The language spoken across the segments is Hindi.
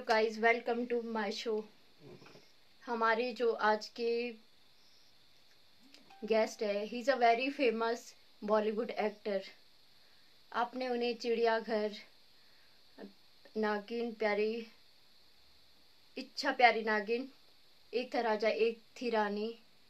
Guys, welcome to my show. हमारे जो आज के गेस्ट है, he is a very famous Bollywood actor. आपने उन्हें चिड़ियाघर, नागिन प्यारी, इच्छा प्यारी नागिन, एक था राजा एक थी रानी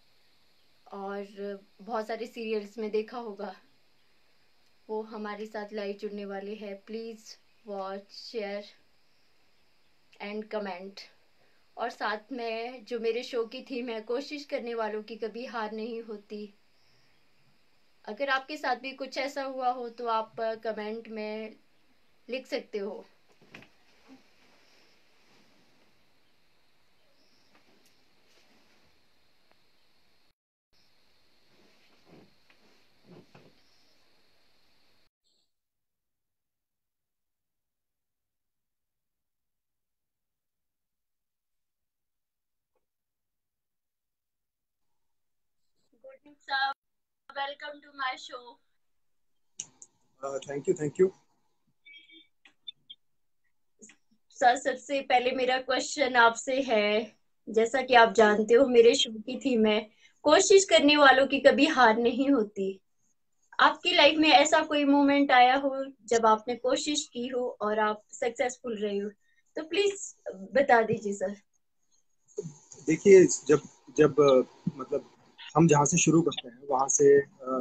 और बहुत सारे सीरियल्स में देखा होगा। वो हमारे साथ लाइव जुड़ने वाले हैं। Please watch, share and comment. और साथ में जो मेरे शो की थीम है, कोशिश करने वालों की कभी हार नहीं होती। अगर आपके साथ भी कुछ ऐसा हुआ हो तो आप कमेंट में लिख सकते हो। Good evening sir, welcome to my show. Thank you. Sir, सबसे पहले मेरा क्वेश्चन आपसे है, जैसा कि आप जानते हो मेरे शो की थीम है कोशिश करने वालों की कभी हार नहीं होती। आपकी लाइफ में ऐसा कोई मोमेंट आया हो जब आपने कोशिश की हो और आप सक्सेसफुल रहे हो, तो प्लीज बता दीजिए सर। देखिए, जब जब मतलब हम जहाँ से शुरू करते हैं वहां से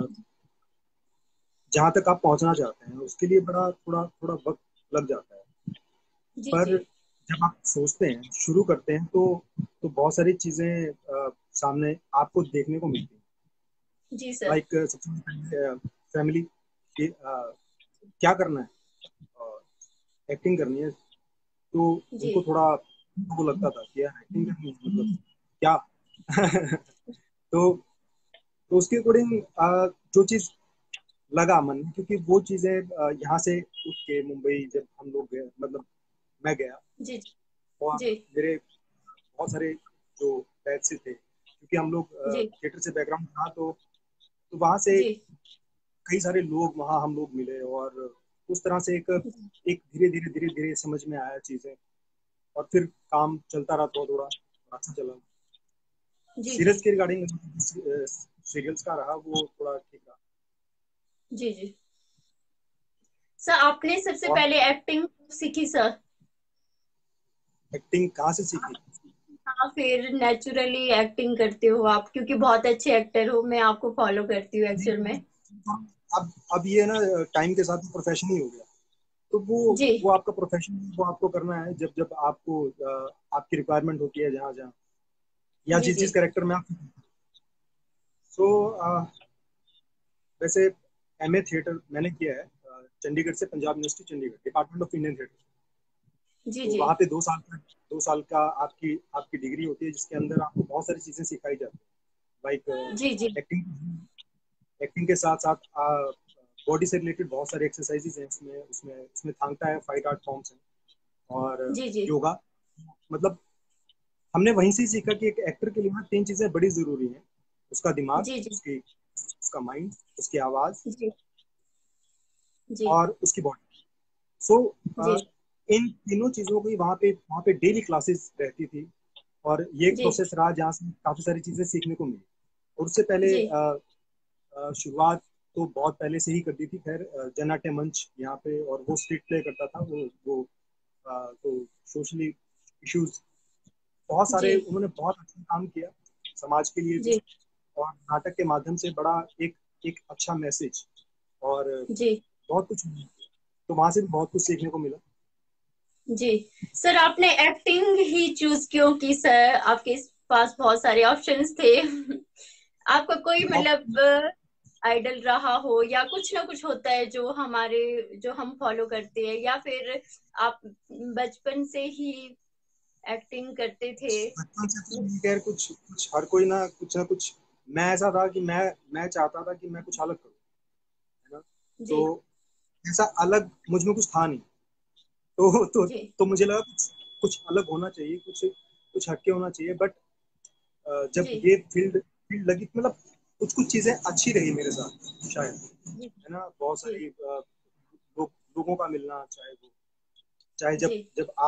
जहाँ तक आप पहुंचना चाहते हैं उसके लिए बड़ा थोड़ा थोड़ा वक्त लग जाता है। जी पर जी। जब आप सोचते हैं, शुरू करते हैं, तो बहुत सारी चीजें सामने आपको देखने को मिलती हैं। जी सर। लाइक सबसे पहले फैमिली, क्या करना है, एक्टिंग करनी है। तो जी उनको थोड़ा वो लगता था कि यार एक्टिंग करनी है, मतलब क्या। तो तो उसके अकॉर्डिंग जो चीज लगा मन में, क्योंकि वो चीजें यहाँ से उठ के मुंबई जब हम लोग गए, मतलब मैं गया, जी और जी मेरे बहुत सारे जो बैच से थे, क्योंकि हम लोग जी थिएटर से बैकग्राउंड था, तो वहाँ से जी कई सारे लोग, वहाँ हम लोग मिले, और उस तरह से एक एक धीरे धीरे समझ में आया चीजें, और फिर काम चलता रहा, थोड़ा थोड़ा अच्छा चला। जी जी सीरियल्स के रिगार्डिंग, सीरियल्स का रहा वो थोड़ा ठीक रहा। जी जी। सर, आपने सबसे और पहले एक्टिंग सीखी सर? एक्टिंग कहाँ से सीखी? हाँ, फिर नेचुरली एक्टिंग करते हो आप, क्योंकि बहुत अच्छे एक्टर हो, मैं आपको फॉलो करती हूँ एक्चुअल में। अब ये ना टाइम के साथ प्रोफेशन ही हो गया। तो जी वो आपका प्रोफेशन, वो आपको करना है जब जब आपको आपकी रिक्वायरमेंट होती है, जहाँ जहाँ या जी जिस जी जिस कैरेक्टर में आप। सो वैसे एमए थिएटर मैंने किया है चंडीगढ़ से, Punjab university Chandigarh, department of Indian theatre. जी तो जी वहाँ पे 2 साल का आपकी आपकी डिग्री होती है, जिसके अंदर आपको बहुत सारी चीजें सिखाई जाती है। लाइक जी जी एक्टिंग एक्टिंग के साथ साथ बॉडी से रिलेटेड बहुत सारे एक्सरसाइजेज हैं, उसमें उसमें उसमें थांगता है, फाइट आर्ट फॉर्म्स हैं, और जी जी योगा। मतलब हमने वहीं से ही सीखा कि एक एक्टर के लिए ना 3 चीजें बड़ी जरूरी हैं: उसका दिमाग, जी जी उसका माइंड, उसकी आवाज, जी जी और उसकी बॉडी। सो जी इन तीनों चीजों की वहाँ पे डेली क्लासेस रहती थी, और ये एक जी प्रोसेस रहा जहाँ से काफी सारी चीजें सीखने को मिली। और उससे पहले जी शुरुआत तो बहुत पहले से ही कर दी थी, खैर जनाट्य मंच यहाँ पे, और वो स्ट्रीट प्ले करता था, वो तो सोशली इश्यूज बहुत जी सारे, उन्होंने बहुत अच्छा काम किया समाज के लिए भी, जी और नाटक के माध्यम से बड़ा एक एक अच्छा मैसेज, और जी बहुत कुछ किया। तो वहां से भी बहुत कुछ सीखने को मिला। जी। सर, आपने एक्टिंग ही चूज क्यों की सर? आपके पास बहुत सारे ऑप्शंस थे। आपका कोई मतलब आइडल रहा हो, या कुछ ना कुछ होता है जो हमारे, जो हम फॉलो करते हैं, या फिर आप बचपन से ही एक्टिंग करते थे? बचपन से तो नहीं, खैर कुछ कुछ हर कोई ना कुछ। मैं ऐसा था कि मैं चाहता था कि मैं कुछ अलग करूँ, है ना। तो जी ऐसा अलग मुझ में कुछ था नहीं। जी तो मुझे लगा कुछ अलग होना चाहिए, कुछ कुछ हटके होना चाहिए। बट जब जी ये फील्ड फील्ड लगी, मतलब कुछ कुछ चीजें अच्छी रही मेरे साथ शायद, जी है ना। बहुत जी सारी लोगों का मिलना, चाहे जब जी जब आप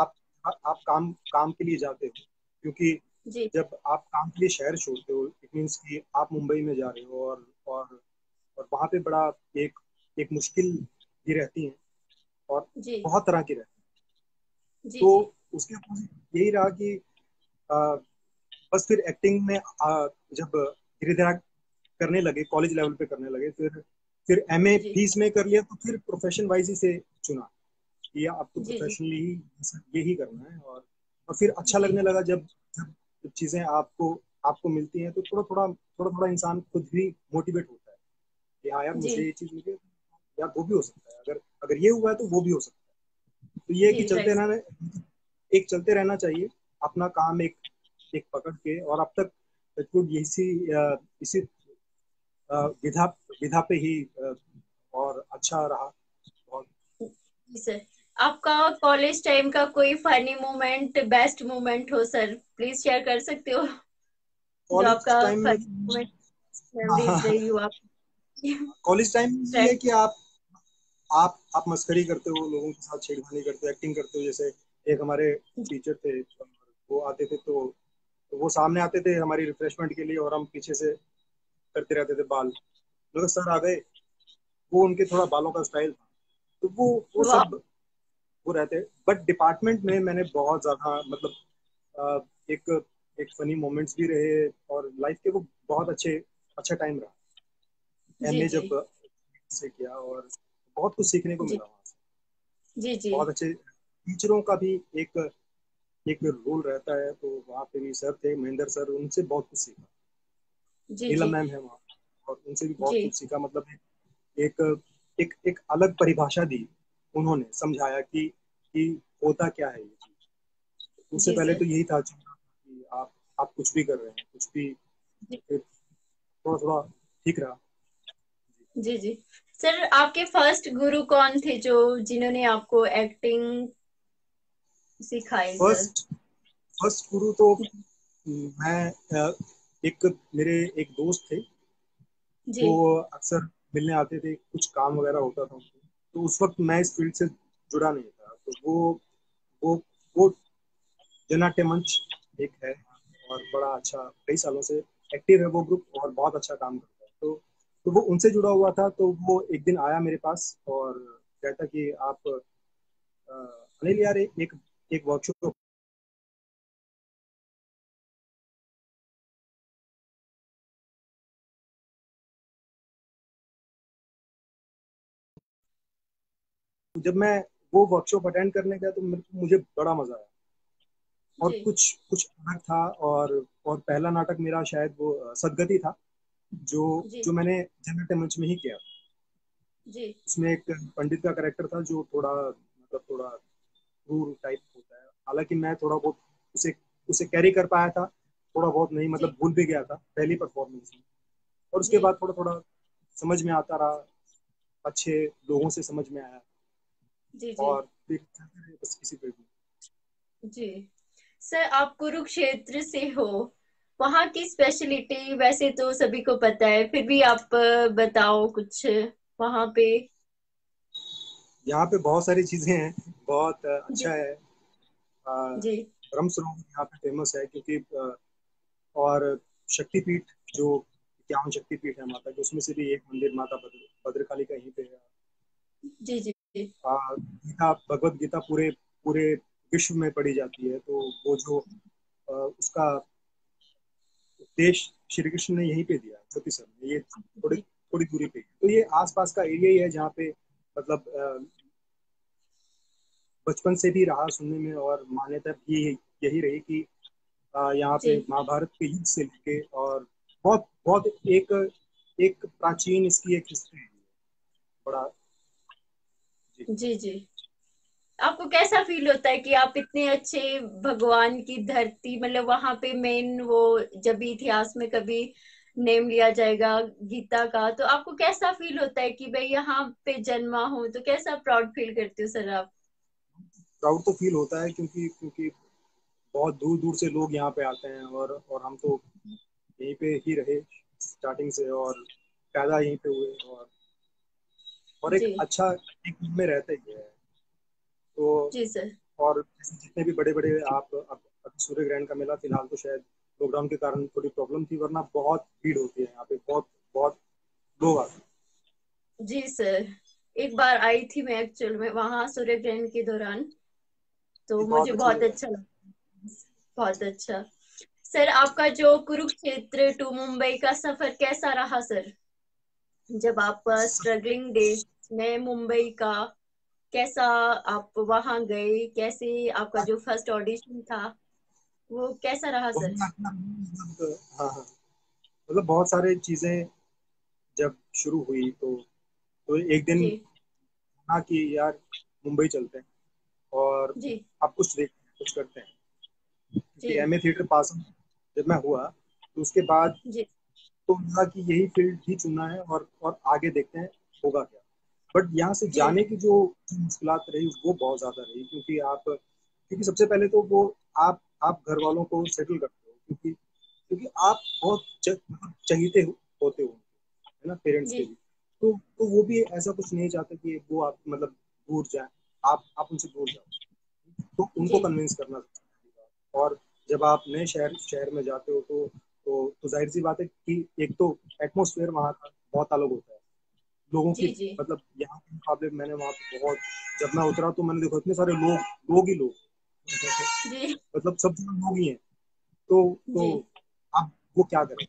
आप काम काम के लिए जाते हो, क्योंकि जी जब आप काम के लिए शहर छोड़ते हो इट मीन्स कि आप मुंबई में जा रहे हो, और वहाँ पे बड़ा एक एक मुश्किल भी रहती है, और जी बहुत तरह की रहती है। जी तो जी उसके अपोजिट यही रहा कि आ, बस फिर एक्टिंग में जब धीरे धीरे करने लगे, कॉलेज लेवल पे करने लगे, फिर एमए जी फीस में कर लिया, तो फिर प्रोफेशन वाइज ही से चुना कि आपको जी जी प्रोफेशनली ही यही करना है। और फिर अच्छा जी लगने लगा जब जब जब चीजें आपको आपको मिलती हैं, तो थोड़ा थोड़ा इंसान खुद भी मोटिवेट होता है कि हाँ यार, जी मुझे ये चीज मिली है, यार वो भी हो सकता है, अगर अगर ये हुआ है तो वो भी हो सकता है। तो ये है जी कि चलते राइट। रहना, एक चलते रहना चाहिए अपना काम, एक एक पकड़ के। और अब तक इसी विधा विधा पे ही और अच्छा रहा। और जी सर, आपका कॉलेज टाइम का कोई फनी मोमेंट, बेस्ट मोमेंट हो सर, प्लीज शेयर कर सकते हो? जो कॉलेज आपका टाइम में, फनी मोमेंट, मेमोरीज रही हो आप। कॉलेज टाइम में ये है फ्रेंड। कि आप मस्करी करते हो, लोगों के साथ छेड़खानी करते हो, एक्टिंग करते हो। जैसे एक हमारे टीचर थे, वो आते थे, तो वो सामने आते थे हमारी रिफ्रेशमेंट के लिए, और हम पीछे से करते रहते थे बाल। मतलब सर आ गए, वो उनके थोड़ा बालों का स्टाइल था, तो वो वाह। सब वो रहते। बट डिपार्टमेंट में मैंने बहुत ज्यादा मतलब एक एक फनी मोमेंट्स भी रहे, और लाइफ के वो बहुत अच्छा टाइम रहा जी एमए जी जब से किया, और बहुत कुछ सीखने को जी मिला वहाँ से। जी जी बहुत अच्छे टीचरों का भी एक एक रोल रहता है। तो वहाँ पे भी सर थे, महेंद्र सर, उनसे बहुत कुछ सीखा। जी नीलम जी मैम है वहाँ, और उनसे भी बहुत जी कुछ सीखा। मतलब एक एक अलग परिभाषा दी उन्होंने, समझाया कि होता क्या है ये चीज। उससे जी पहले सर। तो यही था कि आप कुछ भी कर रहे हैं, कुछ भी। जी फिर थोड़ा थोड़ा ठीक रहा। जी जी सर, आपके फर्स्ट गुरु कौन थे जो जिन्होंने आपको एक्टिंग सिखाई सर? फर्स्ट फर्स्ट गुरु तो मैं एक मेरे एक दोस्त थे, जी वो अक्सर मिलने आते थे, कुछ काम वगैरह होता था उनको। तो उस वक्त मैं इस फील्ड से जुड़ा नहीं था। तो वो वो जनाट्य मंच एक है, और बड़ा अच्छा, कई सालों से एक्टिव है वो ग्रुप, और बहुत अच्छा काम करता है। तो वो उनसे जुड़ा हुआ था। तो वो एक दिन आया मेरे पास और कहता कि आप अनिल यार, एक वर्कशॉप। जब मैं वो वर्कशॉप अटेंड करने गया, तो मुझे बड़ा मजा आया, और जी कुछ कुछ अलग था। और पहला नाटक मेरा शायद वो सदगति था, जो जी जो मैंने जननाट्य मंच में ही किया। जी उसमें एक पंडित का कैरेक्टर था, जो थोड़ा मतलब थोड़ा क्रूर टाइप होता है। हालांकि मैं थोड़ा बहुत उसे उसे कैरी कर पाया था, थोड़ा बहुत नहीं, जी मतलब भूल भी गया था पहली परफॉर्मेंस में। और उसके जी बाद थोड़ा थोड़ा समझ में आता रहा, अच्छे लोगों से समझ में आया, जी जी और फिर बस इसी पे भी। जी सर, आप कुरुक्षेत्र से हो, वहाँ की स्पेशलिटी वैसे तो सभी को पता है, फिर भी आप बताओ कुछ वहाँ पे। यहाँ पे बहुत सारी चीजें हैं, बहुत जी अच्छा है। जी ब्रह्म सरोवर यहाँ पे फेमस है, क्योंकि और शक्तिपीठ, जो 51 शक्तिपीठ है माता के, उसमें से भी एक मंदिर माता भद्रकाली का यहीं पे है। जी जी जी गीता, भगवत गीता पूरे पूरे विश्व में पढ़ी जाती है। तो वो जो उसका उपदेश श्री कृष्ण ने यहीं पे दिया, ज्योति सर ने, ये थोड़ी जी थोड़ी दूरी पे ही। तो ये आसपास का एरिया ही है जहाँ पे मतलब बचपन से भी रहा सुनने में, और मान्यता भी यही रही कि यहाँ पे जी महाभारत के युग से लेके, और बहुत बहुत एक एक प्राचीन इसकी एक हिस्ट्री है, बड़ा। जी। जी जी आपको कैसा फील होता है कि आप इतने अच्छे भगवान की धरती, मतलब वहां पे मेन वो, जब भी इतिहास में कभी नेम लिया जाएगा गीता का, तो आपको कैसा फील होता है कि भाई यहाँ पे जन्मा हूँ, तो कैसा प्राउड फील करते हो सर आप? प्राउड तो फील होता है, क्योंकि क्योंकि बहुत दूर दूर से लोग यहाँ पे आते हैं, और हम तो यहीं पे ही रहे स्टार्टिंग से, और पैदा यहीं पे हुए, और एक जी अच्छा एक में रहते ही है। तो जी सर। और जैसे जितने भी बड़े बड़े आप अब सूर्य ग्रहण का मेला फिलहाल तो शायद लॉकडाउन के कारण थोड़ी प्रॉब्लम थी, वरना बहुत भीड़ होती है यहाँ पे, बहुत बहुत लोग आते हैं। जी सर, एक बार आई थी मैं एक्चुअल में वहां सूर्य ग्रहण के दौरान, तो ये बहुत मुझे अच्छी बहुत जगह है। अच्छा लगा। बहुत अच्छा। सर, आपका जो कुरुक्षेत्र टू मुंबई का सफर कैसा रहा सर? जब आप सब स्ट्रगलिंग डेज में मुंबई का कैसा, आप वहां गए कैसे, आपका जो फर्स्ट ऑडिशन था वो कैसा रहा सर? बहुत मतलब हाँ हाँ, मतलब बहुत सारे चीजें जब शुरू हुई तो एक दिन जी हाँ कि यार मुंबई चलते हैं और जी आप कुछ देखते हैं कुछ करते हैं, क्योंकि जी एमए थिएटर पास जब मैं हुआ तो उसके बाद जी तो लगा कि यही फील्ड ही चुनना है और आगे देखते हैं होगा क्या। बट यहाँ से जी जाने की जो मुश्किलात रही वो बहुत ज्यादा रही, क्योंकि सबसे पहले तो वो आप घर वालों को सेटल करते हो, क्योंकि आप बहुत मतलब चहीते होते हो, है ना, पेरेंट्स के जी भी। तो वो भी ऐसा कुछ नहीं चाहते कि वो आप मतलब दूर जाए, आप उनसे दूर जाओ, तो उनको जी कन्विंस करना। और जब आप नए शहर शहर में जाते हो तो जाहिर सी बात है कि एक तो एटमोसफेयर वहाँ का बहुत अलग होता है, लोगों की जी जी मतलब यहाँ के मुकाबले मैंने वहाँ पे बहुत, जब मैं उतरा तो मैंने देखा इतने सारे लोग ही लोग जी मतलब सब लोग ही हैं। तो जी आप वो क्या करें।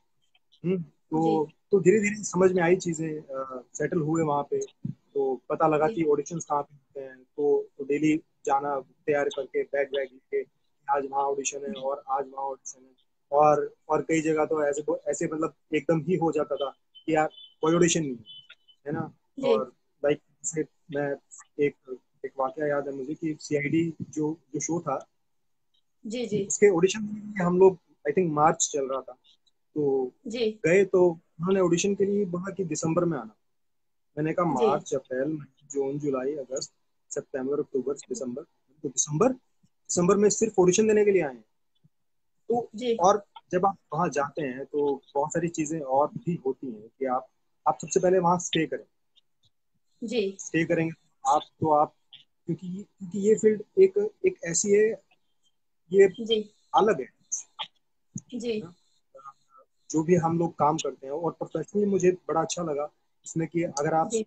जी तो धीरे धीरे समझ में आई चीजें, सेटल हुए वहाँ पे, तो पता लगा जी कि ऑडिशंस कहाँ पे होते हैं, तो डेली जाना तैयार करके बैग वैग लेके, आज वहाँ ऑडिशन है और आज वहाँ ऑडिशन है। और कई जगह तो ऐसे मतलब एकदम ही हो जाता था कि यार कोई ऑडिशन नहीं है ना। जी और लाइक से मैं एक एक वाकया याद है मुझे कि सीआईडी जो जो शो था जी जी उसके ऑडिशन में हम लोग, आई थिंक मार्च चल रहा था, तो जी गए तो उन्होंने ऑडिशन के लिए बोला कि दिसंबर में आना। मैंने कहा जी मार्च अप्रैल मई जून जुलाई अगस्त सितंबर अक्टूबर दिसंबर, तो दिसंबर दिसंबर में सिर्फ ऑडिशन देने के लिए आए हैं। तो जी और जब आप वहाँ जाते हैं तो बहुत सारी चीजें और भी होती हैं कि आप सबसे पहले वहाँ स्टे करें। जी स्टे करेंगे तो आप क्योंकि ये फील्ड एक एक ऐसी है, ये जी अलग है जी ना। जो भी हम लोग काम करते हैं और प्रोफेशनली मुझे बड़ा अच्छा लगा इसमें कि जी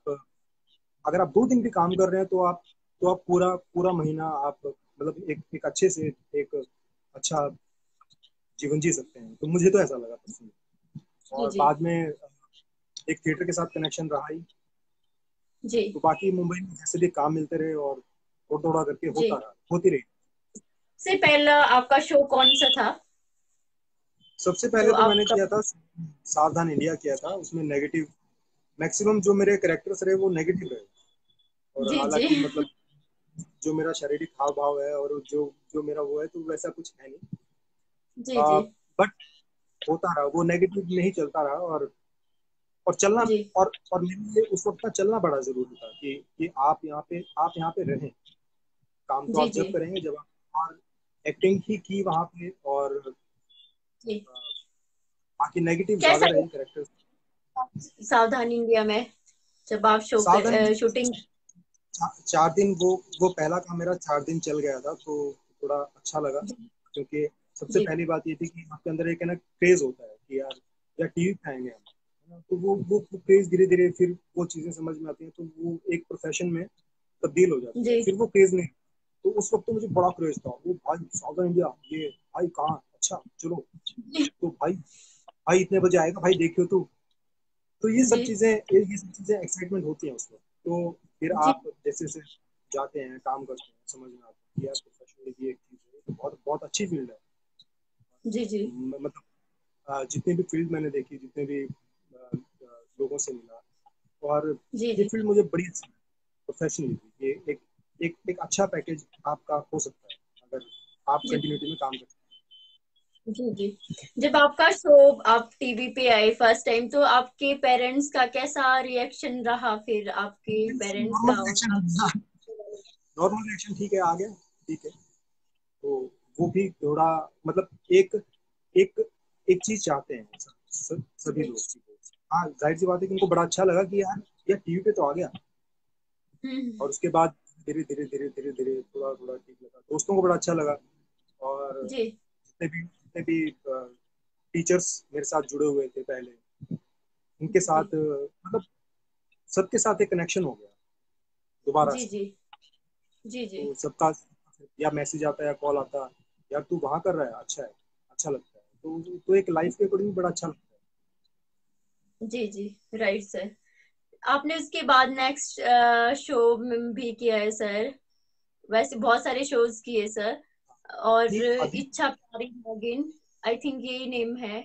अगर आप 2 दिन भी काम कर रहे हैं तो आप पूरा पूरा महीना आप मतलब एक अच्छे से एक अच्छा जीवन जी सकते हैं, तो मुझे तो ऐसा लगा पर्सनली। जी और जी बाद में एक थिएटर के साथ कनेक्शन रहा ही, जी तो बाकी मुंबई में जैसे भी काम मिलते रहे और थोड़ा करके जी होती रही। से पहला आपका शो कौन सा था सबसे जो पहले तो मैंने आपका? किया था सावधान इंडिया किया था, उसमें नेगेटिव मैक्सिमम जो मेरे करेक्टर्स रहे वो नेगेटिव रहे। और जी जी हालांकि मतलब जो मेरा शारीरिक हाव भाव है और जो मेरा वो है तो वैसा कुछ है नहीं, जी जी बट होता रहा, वो नेगेटिव में ही चलता रहा। और चलना जी और मेरे लिए उस वक्त ना चलना बड़ा जरूरी था कि आप यहाँ पे रहें, काम तो जी आप जी जब करेंगे जब आप और एक्टिंग ही की वहां पे। और जी बाकी नेगेटिव कैसा ज्यादा रहे लगा कैरेक्टर्स। सावधान इंडिया में जब आप सावधान शूटिंग? 4 दिन वो पहला काम मेरा 4 दिन चल गया था, तो थोड़ा अच्छा लगा, जी क्योंकि सबसे जी पहली बात ये थी कि आपके अंदर एक है ना क्रेज होता है कि यार टीवी पे आएंगे हम, है ना, तो वो क्रेज धीरे धीरे फिर वो चीजें समझ में आती हैं तो वो एक प्रोफेशन में तब्दील हो जाती है, जी फिर वो क्रेज नहीं। तो उस वक्त तो मुझे बड़ा क्रेज था, वो भाई साउदर्न इंडिया ये भाई कहाँ, अच्छा चलो, जी तो भाई भाई इतने बजे आएगा भाई देखियो तो जी ये सब चीजें एक्साइटमेंट होती हैं उस वक्त। तो फिर जी आप जैसे जैसे जाते हैं काम करते हैं समझ में आता है कि यार प्रोफेशनली भी एक चीज है, तो बहुत बहुत अच्छी फील्ड है। जी जी मतलब जितने भी फील्ड मैंने देखी, जितने भी लोगों से मिला, और जी ये जी फील्ड मुझे बड़ी अच्छी प्रोफेशनली, ये एक अच्छा पैकेज आपका हो सकता है अगर आप जी कंटिन्यूटी में काम करते जी जी जब आपका शो आप टीवी पे आए फर्स्ट टाइम, तो आपके पेरेंट्स का कैसा रिएक्शन रहा? फिर आपके हैं। पेरेंट्स नॉर्मल का और रिएक्शन, आपका? नॉर्मल रिएक्शन ठीक है, आ गया ठीक है। तो वो भी थोड़ा मतलब एक एक एक चीज चाहते हैं सभी जी लोग की। हाँ जाहिर सी बात है कि उनको बड़ा अच्छा लगा कि यार टीवी पे तो आ गया। हम्म और उसके बाद धीरे धीरे धीरे धीरे धीरे थोड़ा थोड़ा ठीक लगा, दोस्तों को बड़ा अच्छा लगा। और जी जितने भी टीचर्स मेरे साथ जुड़े हुए थे पहले, उनके जी साथ मतलब सबके साथ एक कनेक्शन हो गया दोबारा जी से। जी जी जी तो सबका या मैसेज आता है या कॉल आता है, यार तू वहां कर रहा है, अच्छा है, अच्छा लगता है। तो एक लाइफ के अकॉर्डिंग बड़ा अच्छा लगता है। जी जी राइट सर। आपने उसके बाद नेक्स्ट शो में भी किया है सर, वैसे बहुत सारे शोज किए सर। और नहीं, अभी इच्छा प्यारी नागिन, आई थिंक यही नेम है,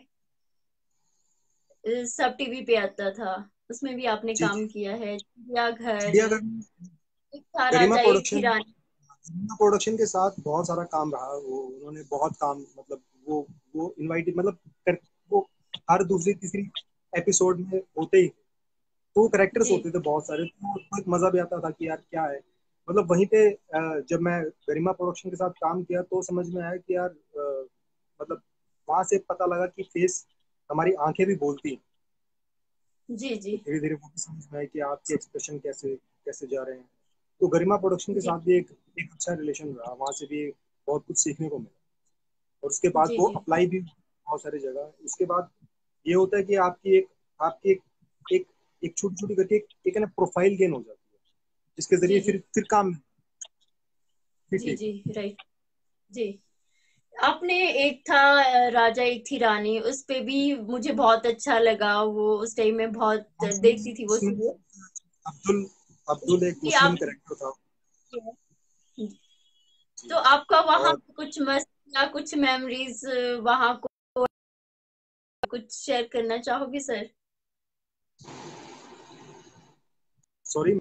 सब टीवी पे आता था, उसमें भी आपने जी काम जी, किया है। चिड़ियाघर, चिड़ियाघर, एक था गरिमा राजा एक थी प्रोडक्शन, रानी। गरिमा प्रोडक्शन के साथ बहुत सारा काम रहा। वो उन्होंने बहुत काम मतलब वो इनवाइट मतलब वो हर दूसरी तीसरी एपिसोड में होते ही, तो करेक्टर्स जी होते थे बहुत सारे, तो एक मजा भी आता था कि यार क्या है। मतलब वहीं पे जब मैं गरिमा प्रोडक्शन के साथ काम किया तो समझ में आया कि यार मतलब वहां से पता लगा कि फेस, हमारी आंखें भी बोलती हैं। जी जी तो धीरे धीरे वो भी समझ में आया कि आपके एक्सप्रेशन कैसे कैसे जा रहे हैं। तो गरिमा प्रोडक्शन के जी साथ भी एक अच्छा रिलेशन रहा, वहां से भी बहुत कुछ सीखने को मिला। और उसके बाद जी वो जी अप्लाई भी बहुत सारी जगह। उसके बाद ये होता है कि आपकी एक एक छोटी छोटी करके एक है ना प्रोफाइल गेन हो जाती है, जिसके जी जरिए जी फिर काम फिर जी ठीक जी है। राइट जी। आपने एक था राजा एक थी रानी, उस पे भी मुझे बहुत अच्छा लगा, वो उस टाइम में बहुत उसमें देखती थी वो उसमें सीरियल। अब्दुल अब्दुल एक भी मुस्लिम आप, कैरेक्टर था। तो जी। आपका वहां और पे कुछ मस्त या कुछ मेमोरीज वहां को कुछ शेयर करना चाहोगे सर? सॉरी।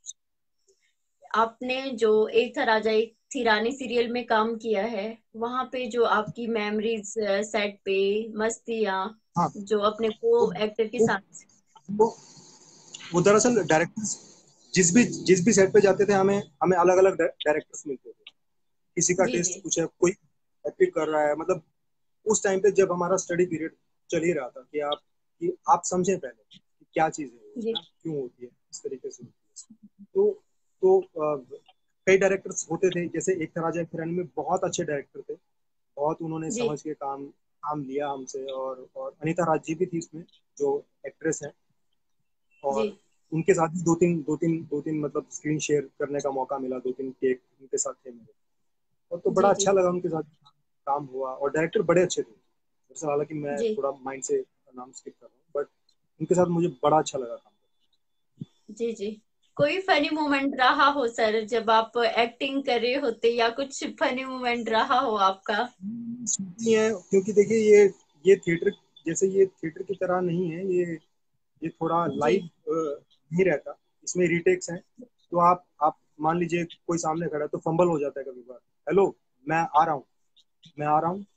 आपने जो एक था राजा एक थी रानी सीरियल में काम किया है, वहां पे जो आपकी मेमोरीज सेट पे मस्तियाँ, हाँ, जो अपने को वो एक्टर के वो साथ। वो, वो दरअसल डायरेक्टर्स जिस भी सेट पे जाते थे, हमें हमें अलग अलग डायरेक्टर्स मिलते थे। किसी का जी जी टेस्ट कुछ है, कोई एपिक कर रहा है। मतलब उस टाइम पे जब हमारा स्टडी पीरियड चल ही रहा था कि आप समझें पहले कि क्या चीज़ है वो, है जी ना, क्यों होती है, इस तरीके से होती है। तो कई डायरेक्टर्स होते थे, जैसे एक था राजा एक रानी में बहुत अच्छे डायरेक्टर थे। बहुत उन्होंने जी समझ के काम काम लिया हमसे। और अनीता राज जी भी थी इसमें, जो एक्ट्रेस है। जी और उनके साथ भी दो तीन मतलब स्क्रीन शेयर करने का मौका मिला, दो तीन टेक उनके साथ थे मेरे। और तो बड़ा जी जी अच्छा लगा उनके साथ काम हुआ। और डायरेक्टर बड़े अच्छे थे दरअसल, हालांकि मैं जी थोड़ा माइंड से नाम स्किप कर रहा हूँ, बट उनके साथ मुझे बड़ा अच्छा लगा काम जी जी। कोई फनी मोमेंट रहा हो सर जब आप एक्टिंग कर रहे होते, या कुछ फनी मोमेंट रहा हो आपका? नहीं है, क्योंकि देखिए ये थिएटर जैसे ये थिएटर की तरह नहीं है। ये थोड़ा जी लाइव नहीं रहता, इसमें रीटेक्स हैं। तो आप मान लीजिए कोई सामने खड़ा है तो फंबल हो जाता है कभी बार। हेलो, मैं आ रहा हूँ, मैं आ रहा हूँ,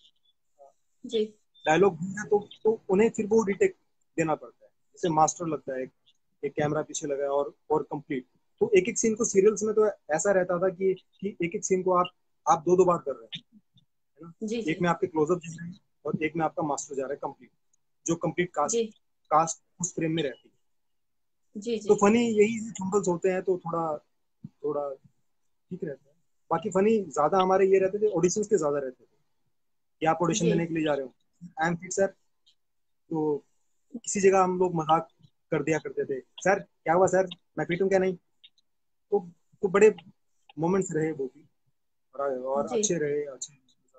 जी डायलॉग भूल गए तो उन्हें फिर वो रीटेक देना पड़ता है। जैसे मास्टर लगता है, एक कैमरा पीछे लगा है और कंप्लीट। तो एक एक सीन को सीरियल्स में तो ऐसा रहता था कि एक एक सीन को आप दो दो बार कर रहे हैं, है ना। जी एक जी में आपके क्लोजअप जा रहे हैं और एक में आपका मास्टर जा रहा है कंप्लीट, जो कंप्लीट कास्ट जी कास्ट उस फ्रेम में रहती है। जी तो जी फनी यही फंबल्स होते हैं, तो थोड़ा थोड़ा ठीक रहता है। बाकी फनी ज्यादा हमारे ये रहते थे, ऑडिशंस के ज्यादा रहते थे कि आप ऑडिशन जी देने के लिए जा रहे हो, आई एम फिट सर। तो किसी जगह हम लोग मजाक कर दिया करते थे, सर क्या हुआ सर, मैं फिट हूँ क्या नहीं। तो तो बड़े मोमेंट्स रहे वो भी, और जी अच्छे रहे, अच्छे।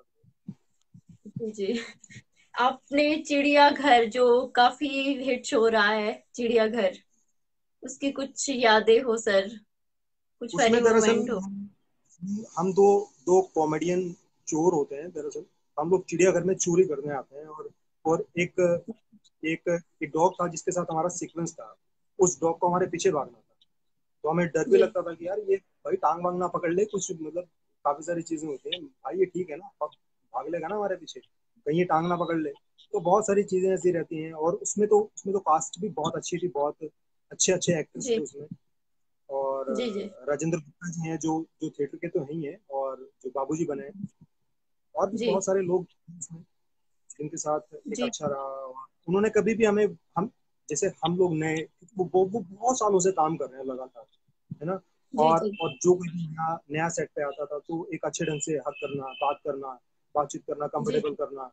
जी जी। आपने चिड़ियाघर जो काफी हिट शो रहा है, चिड़ियाघर, उसकी कुछ यादें हो सर, कुछ फनी उसमें दरअसल मोमेंट हो? हम दो दो कॉमेडियन चोर होते हैं दरअसल। हम लोग चिड़ियाघर में चोरी करने आते हैं। और एक एक डॉग था जिसके साथ हमारा सीक्वेंस था। उस डॉग को हमारे पीछे भागना था। तो हमें डर भी जी लगता था कि यार ये भाई टांग वांग ना पकड़ ले कुछ, मतलब काफी सारी चीजें होती हैं भाई, ये ठीक है ना, भाग लेगा ना हमारे पीछे, कहीं ये टांग ना पकड़ ले। तो बहुत सारी चीजें ऐसी रहती हैं। और उसमें तो कास्ट भी बहुत अच्छी थी, बहुत अच्छे अच्छे एक्टर्स थे जी उसमें। और जी जी राजेंद्र गुप्ता जी हैं, जो जो थिएटर के तो हैं ही हैं, और जो बाबूजी बने हैं। और भी जी बहुत सारे लोग इसमें जिनके साथ एक जी अच्छा रहा। उन्होंने कभी भी हम जैसे हम लोग नए, वो बहुत सालों से काम कर रहे हैं लगातार, है ना। जी जी और जो कोई भी नया नया सेट पे आता था तो एक अच्छे ढंग से हक करना, बातचीत करना, जी कंफर्टेबल करना,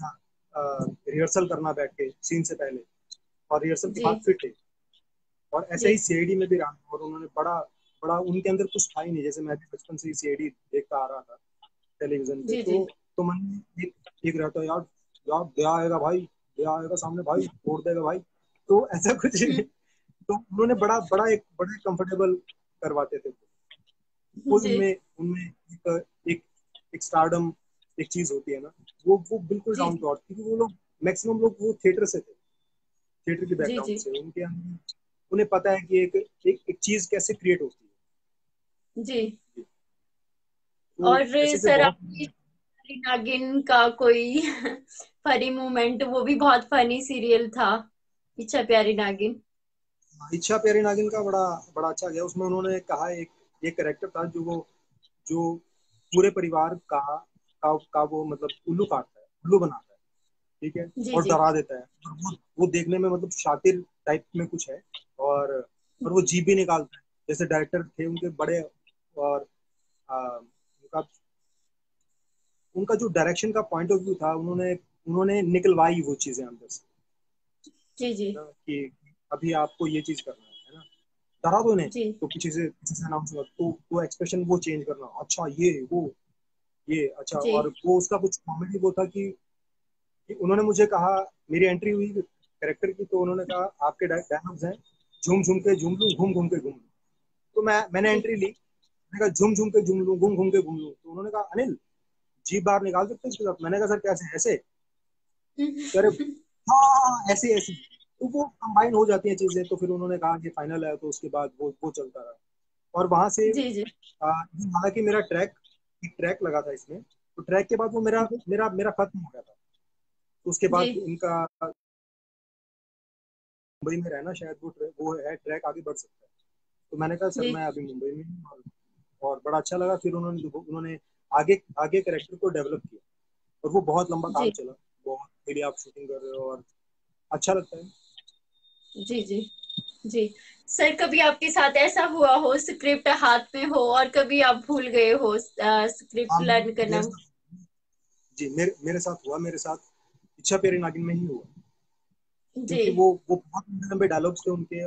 रिहर्सल करना बैठ के सीन से पहले, और रिहर्सल के जी बाद फिर टेक। और ऐसे जी ही सीआईडी में भी रहा, और उन्होंने बड़ा बड़ा उनके अंदर कुछ था ही नहीं, जैसे मैं भी बचपन से ही सीआईडी देखता आ रहा था टेलीविजन पे, जी जी तो मन में एक रहता यार, यार दया आएगा भाई, दया आएगा सामने भाई, तोड़ देगा भाई, तो ऐसा कुछ। तो उन्होंने बड़ा कंफर्टेबल करवाते थे। कोई जी उनमें उनमें एक एक स्टारडम एक चीज होती है ना, वो बिल्कुल जी डाउन टू अर्थ, क्योंकि वो लोग मैक्सिमम लोग वो थिएटर से थे, थिएटर के जी बैकग्राउंड जी से, उनके अंदर उन्हें पता है कि एक चीज कैसे क्रिएट होती जी। है। तो और ऐसे से सर बहुत। आपकी नागिन का कोई फनी मोमेंट, वो भी बहुत फनी सीरियल था, इच्छा प्यारी नागिन। इच्छा प्यारी नागिन का बड़ा बड़ा अच्छा गया, उसमें उन्होंने कहा एक कैरेक्टर था जो पूरे परिवार का वो मतलब उल्लू काटता है, उल्लू बनाता है, ठीक है, जी और जी डरा देता है, और वो देखने में मतलब शातिर टाइप में कुछ है, और वो जीभ भी निकालता है, जैसे डायरेक्टर थे उनके बड़े, और उनका उनका जो डायरेक्शन का पॉइंट ऑफ व्यू था, उन्होंने उन्होंने निकलवाई वो चीजें अंदर से, जी जी है ना, कि अभी आपको ये चीज करना है ना, डरा दो इन्हें, जी तो पीछे से अनाउंस हुआ, तो वो एक्सप्रेशन वो चेंज करना, अच्छा ये अच्छा, जी और वो उसका कुछ कॉमेडी वो था कि उन्होंने मुझे कहा, मेरी एंट्री हुई कैरेक्टर की, तो उन्होंने कहा आपके डायलॉग्स हैं, झूम झूम के झूम लूं, घूम घूम के घूम लूं, तो मैंने जी एंट्री ली, मैंने कहा झूम झूम के झूम लूं, घूम घूम के घूम लूं, तो उन्होंने कहा अनिल जी बाहर निकाल सकते हैं इसके साथ, मैंने कहा सर कैसे ऐसे, कह रहे हाँ ऐसे ऐसे, तो वो कंबाइन हो जाती हैं चीजें, तो फिर उन्होंने कहा कि फाइनल है, तो उसके बाद वो चलता रहा, और वहां से जी जी हालांकि मेरा एक ट्रैक लगा था इसमें, तो ट्रैक के बाद वो मेरा जी मेरा मेरा खत्म हो गया था, तो उसके जी बाद इनका मुंबई में रहना शायद वो है ट्रैक आगे बढ़ सकता है, तो मैंने कहा सर जी मैं अभी मुंबई में हूँ, और बड़ा अच्छा लगा, फिर उन्होंने उन्होंने आगे आगे कैरेक्टर को डेवलप किया, और वो बहुत लंबा काम जी चला, बहुत डेली आप शूटिंग कर रहे हो, और अच्छा लगता है। जी जी जी। सर कभी आपके साथ ऐसा हुआ हो, स्क्रिप्ट हाथ में हो और कभी आप भूल गए हो स्क्रिप्ट हाँ लर्न करना? मेरे साथ जी मेरे साथ हुआ, मेरे साथ इच्छा प्यारी नागिन में ही हुआ, जी क्योंकि वो बहुत लंबे लंबे डायलॉग्स थे उनके,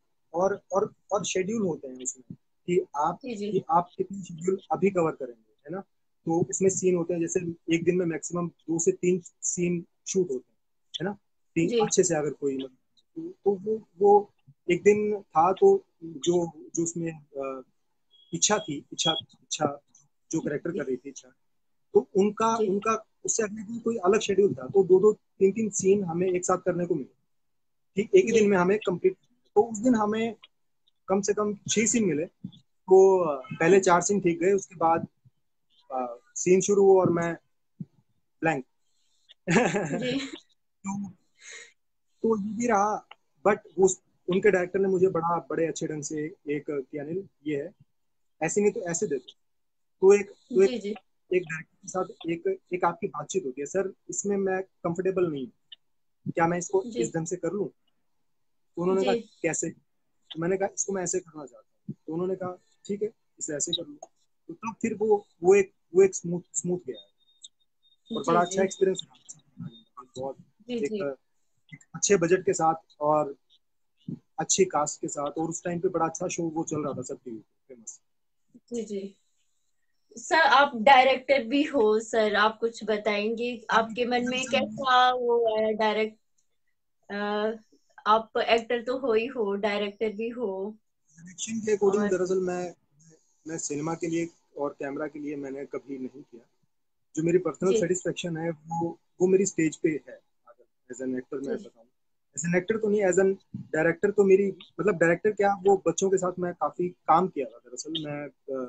और शेड्यूल होते हैं उसमें, कि आप जी जी कि आप कितनी शेड्यूल अभी कवर करेंगे, है ना, तो उसमें सीन होते हैं, जैसे एक दिन में मैक्सिमम 2 से 3 सीन शूट होते हैं, है ना, तीन जी अच्छे से अगर कोई तो वो एक दिन था, तो जो जो उसमें इच्छा थी, इच्छा जो करेक्टर कर रही थी इच्छा, तो उनका जी उनका उससे अगले दिन कोई अलग शेड्यूल था, तो 2 2 3 3 सीन हमें एक साथ करने को मिले, ठीक एक ही जी दिन में हमें कंप्लीट, तो उस दिन हमें कम से कम 6 सीन मिले, तो पहले 4 सीन ठीक गए, उसके बाद सीन शुरू हुआ और मैं ब्लैंक। जी तो तो ये भी रहा, बट उस उनके डायरेक्टर ने मुझे बड़े अच्छे ढंग से एक कि अनिल ये है, ऐसे नहीं तो ऐसे दे दो, तो जी जी एक डायरेक्टर के साथ एक आपकी बातचीत होती है, सर इसमें मैं कंफर्टेबल नहीं हूँ, क्या मैं इसको इस जी ढंग से कर लूँ, तो उन्होंने कहा जी कैसे, तो मैंने कहा इसको मैं ऐसे करना चाहता हूँ, तो उन्होंने कहा ठीक है इसे ऐसे कर लो, तो तब फिर वो एक स्मूथ गया है, और जी बड़ा जी अच्छा एक्सपीरियंस रहा, बहुत जी एक जी एक अच्छे बजट के साथ, और अच्छी कास्ट के साथ, और उस टाइम पे बड़ा अच्छा शो वो चल रहा था सब टीवी पे, फेमस। जी जी। सर आप डायरेक्टर भी हो, सर आप कुछ बताएंगे आपके मन में दरअसल कैसा वो है डायरेक्ट? आप एक्टर तो हो ही हो, डायरेक्टर भी हो। डायरेक्शन के अकॉर्डिंग और दरअसल मैं सिनेमा के लिए और कैमरा के लिए मैंने कभी नहीं किया, जो मेरी पर्सनल जी सेटिस्फेक्शन है वो मेरी स्टेज पे है, अगर एज एन एक्टर मैं जी बताऊं, एज एन एक्टर तो नहीं, एज एन डायरेक्टर तो मेरी मतलब डायरेक्टर क्या, वो बच्चों के साथ मैं काफी काम किया था, दरअसल मैं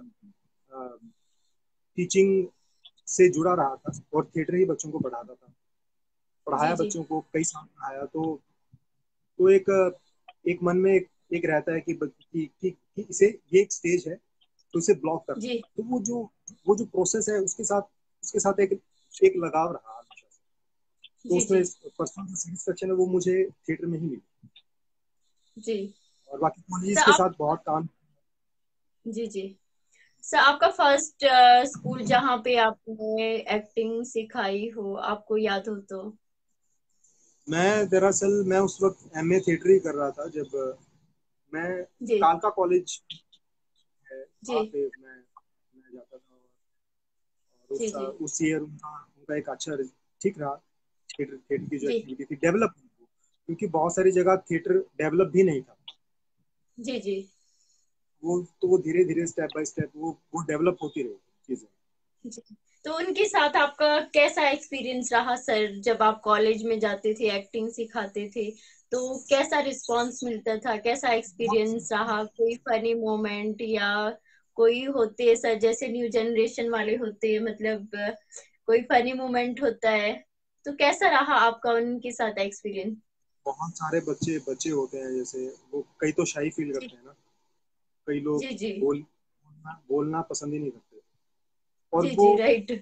टीचिंग से जुड़ा रहा था, और थिएटर ही बच्चों को पढ़ाता था, जी पढ़ाया जी बच्चों को कई साल पढ़ाया, तो एक मन में एक रहता है कि इसे ये एक स्टेज है, तो इसे ब्लॉक करना है, जी तो वो जो प्रोसेस है उसके साथ एक लगाव रहा हमेशा से, तो जी उसमें जी पर्सनल जो सेटिस्फेक्शन है वो मुझे थिएटर में ही मिली, जी। और बाकी कॉलेज सर के आप साथ बहुत काम। जी जी। सर आपका फर्स्ट स्कूल जहाँ पे आपने एक्टिंग सिखाई हो, आपको याद हो तो? मैं दरअसल मैं उस वक्त एमए थिएटर ही कर रहा था जब मैं जी कालका कॉलेज है वहाँ जी पे मैं जाता था। और जी जी उस ईयर उनका उनका एक अच्छा ठीक रहा। थिएटर थिएटर की जो जी एक्टिविटी थी डेवलप, क्योंकि बहुत सारी जगह थिएटर डेवलप भी नहीं था। जी जी वो तो वो धीरे धीरे स्टेप बाय स्टेप वो डेवलप होती रही चीजें। जी। तो उनके साथ आपका कैसा एक्सपीरियंस रहा सर, जब आप कॉलेज में जाते थे एक्टिंग सिखाते थे, तो कैसा रिस्पांस मिलता था, कैसा एक्सपीरियंस रहा? कोई फनी मोमेंट या कोई होते सर जैसे न्यू जनरेशन वाले होते, मतलब कोई फनी मोमेंट होता है, तो कैसा रहा आपका उनके साथ एक्सपीरियंस? बहुत सारे बच्चे बच्चे होते हैं जैसे वो कई तो शाई फील जी करते हैं ना। कई लोग जी जी बोलना पसंद ही नहीं करते। और जी वो जी राइट।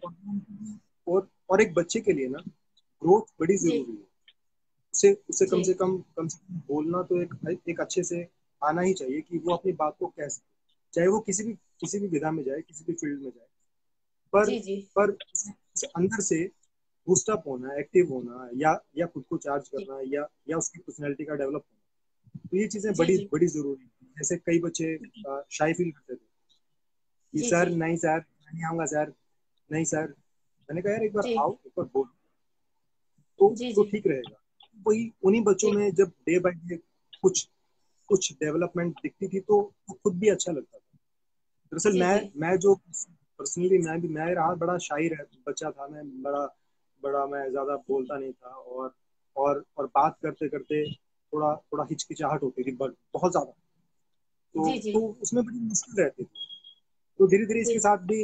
और एक बच्चे के लिए ना ग्रोथ बड़ी जी जरूरी है। उसे उसे जी कम से कम बोलना तो एक अच्छे से आना ही चाहिए कि वो अपनी बात को कह सके, चाहे वो किसी भी विधा में जाए, किसी भी फील्ड में जाए। पर जी जी पर उसे अंदर से बूस्टअप होना, एक्टिव होना, या खुद को चार्ज जी करना, या उसकी पर्सनैलिटी का डेवलप होना, तो ये चीजें जी बड़ी जी बड़ी जरूरी है। जैसे कई बच्चे शाई फील करते थे कि जी सर जी नहीं सर मैं नहीं आऊंगा सर, नहीं सर। मैंने कहा यार एक बार जी आओ, एक बार बोलो तो जी तो जी ठीक रहेगा। वही उन्हीं बच्चों जी में जब डे बाय डे कुछ कुछ डेवलपमेंट दिखती थी तो खुद भी अच्छा लगता था। दरअसल जी जी मैं जो पर्सनली मैं रहा बड़ा शायर बच्चा था। मैं बड़ा मैं ज्यादा बोलता नहीं था। और बात करते करते थोड़ा थोड़ा हिचकिचाहट होती थी, बट बहुत ज्यादा। जी जी तो उसमें बड़ी मुश्किल रहती थी। तो धीरे धीरे इसके जी साथ भी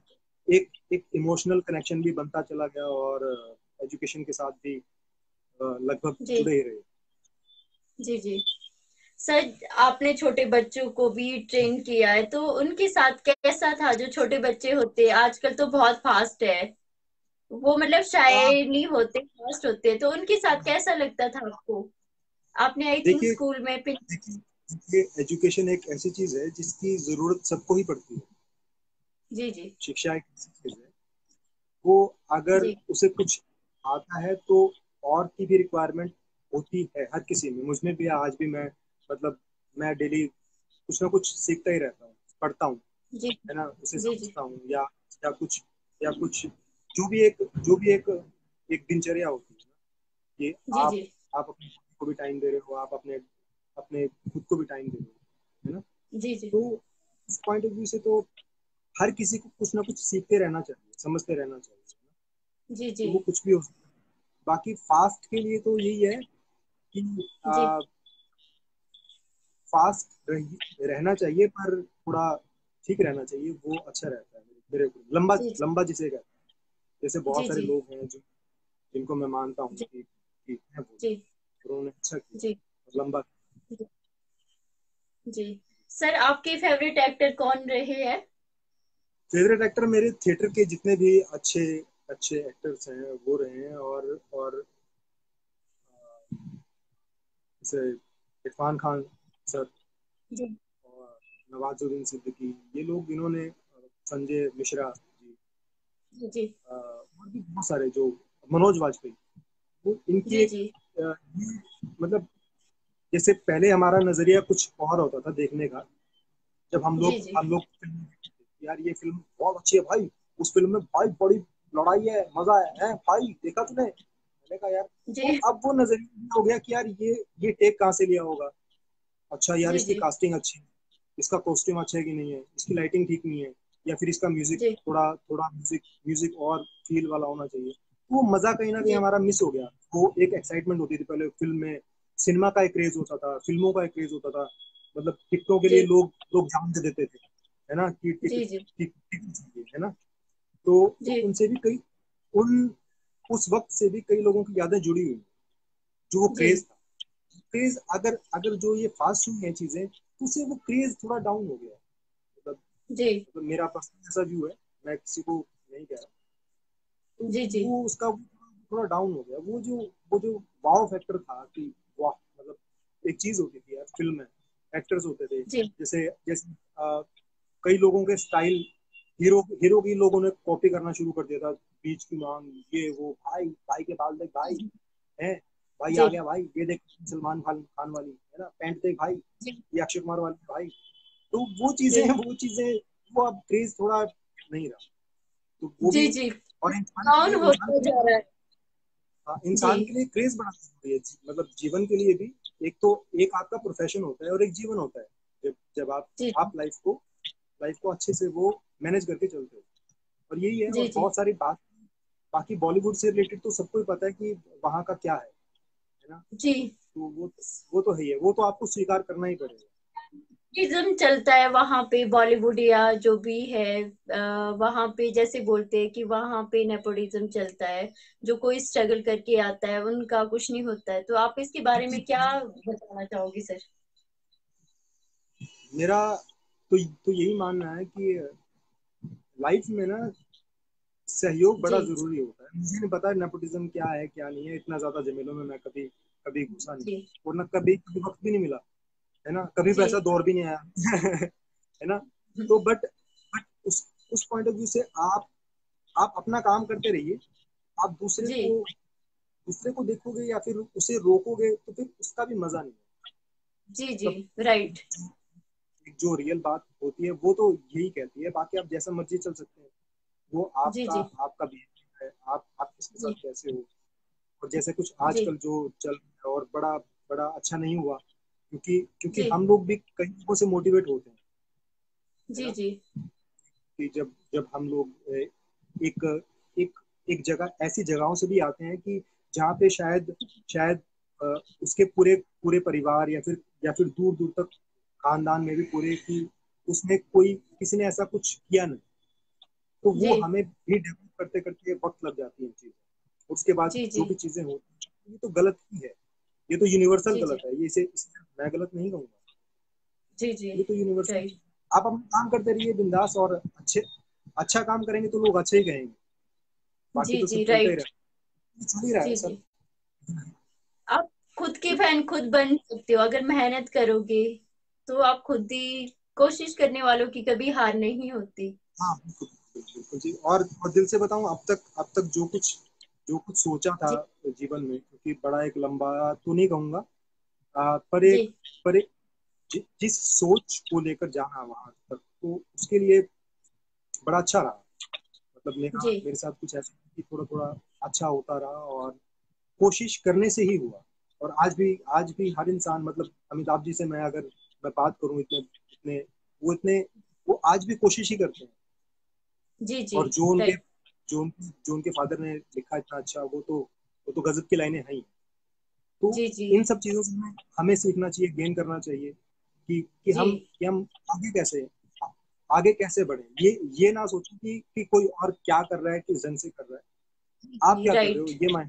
एक इमोशनल कनेक्शन भी बनता चला गया, और एजुकेशन के साथ भी लगभग जी जुड़े ही रहे। जी जी। सर आपने छोटे बच्चों को भी ट्रेन किया है, तो उनके साथ कैसा था? जो छोटे बच्चे होते हैं आजकल तो बहुत फास्ट है, वो मतलब हाँ, शाय नहीं होते, फास्ट होते हैं, तो उनके साथ कैसा लगता था आपको? आपने आई थिंक देखिए स्कूल में पिन। देखिए एजुकेशन एक ऐसी चीज है जिसकी जरूरत सबको ही पड़ती है। जी जी शिक्षा एक ऐसी चीज है, वो अगर जी उसे कुछ आता है तो और की भी रिक्वायरमेंट होती है हर किसी में। मुझमें भी आज भी मैं मतलब मैं डेली कुछ ना कुछ सीखता ही रहता हूँ, पढ़ता हूँ, जी है ना, उसे जी जी समझता हूँ, या कुछ जो भी एक एक दिनचर्या होती है ना, कि जी आप जी आप अपने खुद को भी टाइम दे रहे हो, आप अपने अपने खुद को भी टाइम दे रहे हो, है ना। जी जी तो इस पॉइंट ऑफ व्यू से तो हर किसी को कुछ ना कुछ सीखते रहना चाहिए, समझते रहना चाहिए, है ना। जी जी तो वो कुछ भी हो सकता है। बाकी फास्ट के लिए तो यही है कि जी फास्ट रहना चाहिए, पर थोड़ा ठीक रहना चाहिए, वो अच्छा रहता है मेरे को। लंबा जी लंबा जिसे कहते हैं। जैसे बहुत जी सारे जी लोग हैं जिनको मैं मानता हूँ जी कि है वो, जी उन्होंने अच्छा किया जी और लंबा। जी जी। सर आपके फेवरेट एक्टर कौन रहे हैं? फेवरेट एक्टर मेरे थिएटर के जितने भी अच्छे अच्छे एक्टर्स हैं वो रहे हैं। और जैसे इरफान खान सर, जी और नवाजुद्दीन सिद्दीकी, ये लोग इन्होंने संजय मिश्रा जी, जी जी और भी बहुत सारे जो मनोज वाजपेयी, वो इनकी जी एक जी ये मतलब जैसे पहले हमारा नजरिया कुछ और होता था देखने का। जब जी जी हम लोग फिल्म देखते थे, यार ये फिल्म बहुत अच्छी है भाई, उस फिल्म में भाई बड़ी लड़ाई है, मजा है भाई, देखा तूने, मैंने कहा यार। तो जी अब वो नजरिया हो गया कि यार ये टेक कहाँ से लिया होगा, अच्छा यार जी इसकी जी कास्टिंग अच्छी है, इसका कॉस्ट्यूम अच्छा है कि नहीं है, इसकी लाइटिंग ठीक नहीं है, या फिर इसका म्यूजिक जी थोड़ा थोड़ा म्यूजिक म्यूजिक और फील वाला होना चाहिए। तो वो मजा कहीं ना कहीं जी हमारा मिस हो गया। वो एक एक्साइटमेंट होती थी पहले फिल्म में, सिनेमा का एक क्रेज होता था, फिल्मों का एक क्रेज होता था। मतलब टिकटों के लिए जी लोग लोग जान दे देते थे, है ना, कि टिकट जी जी टिकट चाहिए, है ना। तो जी उनसे भी कई उन उस वक्त से भी कई लोगों की यादें जुड़ी हुई हैं, जो वो जी क्रेज था। क्रेज अगर अगर जो ये फास्ट हुई हैं चीजें, तो उससे वो क्रेज थोड़ा डाउन हो गया। जी मतलब मेरा पर्सनल ऐसा व्यू है, मैं किसी को नहीं कह रहा। तो जी जी वो उसका थोड़ा डाउन हो गया। वो जो वाव फैक्टर था कि वाह, मतलब एक चीज होती थी यार फिल्म में, एक्टर्स होते थे, जी जैसे जैसे कई लोगों के स्टाइल, हीरो हीरो की लोगों ने कॉपी करना शुरू कर दिया था। बीच की मांग, ये वो, भाई भाई के बाल देख भाई, है भाई आ जी गया भाई, ये देख सलमान खान खान वाली, है ना, पैंट देख भाई, जी ये अक्षय कुमार वाली भाई। तो जी वो चीजें, वो अब क्रेज थोड़ा नहीं रहा। तो वो जी भी, जी और डाउन होता जा रहा है। हाँ, जी इंसान के लिए क्रेज बड़ा जरूरी है, मतलब जीवन के लिए भी। एक तो एक आपका प्रोफेशन होता है और एक जीवन होता है। जब जब जी आप लाइफ को अच्छे से वो मैनेज करके चलते हो, और यही है। जी और जी बहुत सारी बात, बाकी बॉलीवुड से रिलेटेड तो सबको ही पता है कि वहाँ का क्या है ना। जी तो वो तो है ही है, वो तो आपको स्वीकार करना ही पड़ेगा। नेपोटिज्म चलता है वहां पे, बॉलीवुड या जो भी है वहां पे जैसे बोलते हैं कि वहां पे नेपोटिज्म चलता है। जो कोई स्ट्रगल करके आता है उनका कुछ नहीं होता है। तो आप इसके बारे में क्या बताना चाहोगे सर? मेरा तो यही मानना है कि लाइफ में ना सहयोग बड़ा जी जरूरी होता है। मुझे नहीं पता नेपोटिज्म क्या है क्या नहीं है, इतना ज्यादा झमेलों में मैं कभी कभी घुसा नहीं, जी और ना कभी कभी वक्त भी नहीं मिला, है ना, कभी जी वैसा दौर भी नहीं आया है ना। तो बट उस पॉइंट ऑफ व्यू से आप अपना काम करते रहिए। आप जी दूसरे को देखोगे या फिर उसे रोकोगे तो फिर उसका भी मजा नहीं है। जी जी मतलब राइट। एक जो रियल बात होती है वो तो यही कहती है, बाकी आप जैसा मर्जी चल सकते हैं। वो जी आपका जी आपका बिहेवियर है, आप किसके साथ जी कैसे हो। और जैसे कुछ जी आजकल जो चल रहा है और बड़ा बड़ा अच्छा नहीं हुआ, क्योंकि जी हम लोग भी कई लोगों से मोटिवेट होते हैं, है जी ना। जी कि जब जब हम लोग एक एक एक जगह, ऐसी जगहों से भी आते हैं कि जहाँ पे शायद शायद अ, उसके पूरे पूरे परिवार या फिर दूर दूर तक खानदान में भी पूरे की उसमें कोई किसी ने ऐसा कुछ किया नहीं। तो वो जी हमें भी डेवलप करते करते वक्त लग जाती है चीजें। उसके बाद जी जो जी भी चीजें होती हैं ये तो गलत ही है। ये तो यूनिवर्सल जी गलत है, ये इसे मैं गलत नहीं कहूंगा। जी जी ये तो यूनिवर्सल। राइट। आप अपना काम करते रहिए बिंदास, और अच्छा काम करेंगे तो लोग अच्छे ही कहेंगे। बाकी जी तो सब जी चलता ही राइट। रहा, चल ही रहा है जी सब। जी आप खुद के फैन खुद बन सकते हो अगर मेहनत करोगे। तो आप खुद ही, कोशिश करने वालों की कभी हार नहीं होती। हाँ बिल्कुल बिल्कुल बिल्कुल जी। और दिल से बताऊं, अब तक जो कुछ सोचा था जी जीवन में, क्योंकि बड़ा एक लंबा तो नहीं कहूंगा, जी पर एक जिस सोच को लेकर जाना वहां तक, तो उसके लिए बड़ा अच्छा रहा। मतलब जी मेरे साथ कुछ ऐसा कि थोड़ा थोड़ा अच्छा होता रहा, और कोशिश करने से ही हुआ। और आज भी हर इंसान, मतलब अमिताभ जी से मैं बात करूं, इतने इतने वो इतने वो आज भी कोशिश ही करते हैं। जी जी और राइट। जो उनके फादर ने लिखा इतना अच्छा, वो तो गजब की लाइनें हैं ही। तो जी जी इन सब चीजों से हमें सीखना चाहिए, गेन करना चाहिए जी कि हम आगे कैसे आगे कैसे बढ़े। ये ना सोचो कि कोई और क्या कर रहा है, किस ढंग से कर रहा है, आप जी क्या कर रहे हो, राइट। ये मायने।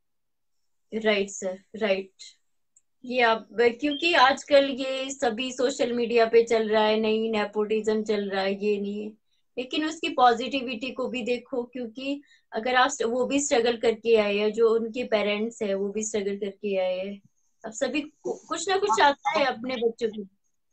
Right sir right. ये आप, क्योंकि आजकल ये सभी सोशल मीडिया पे चल रहा है, नहीं नेपोटिज्म चल रहा है, ये नहीं है। लेकिन उसकी पॉजिटिविटी को भी देखो, क्योंकि अगर आप वो भी स्ट्रगल करके आए हैं, जो उनके पेरेंट्स है वो भी स्ट्रगल करके आए हैं। अब सभी तो कुछ ना कुछ आता है अब अपने बच्चों को।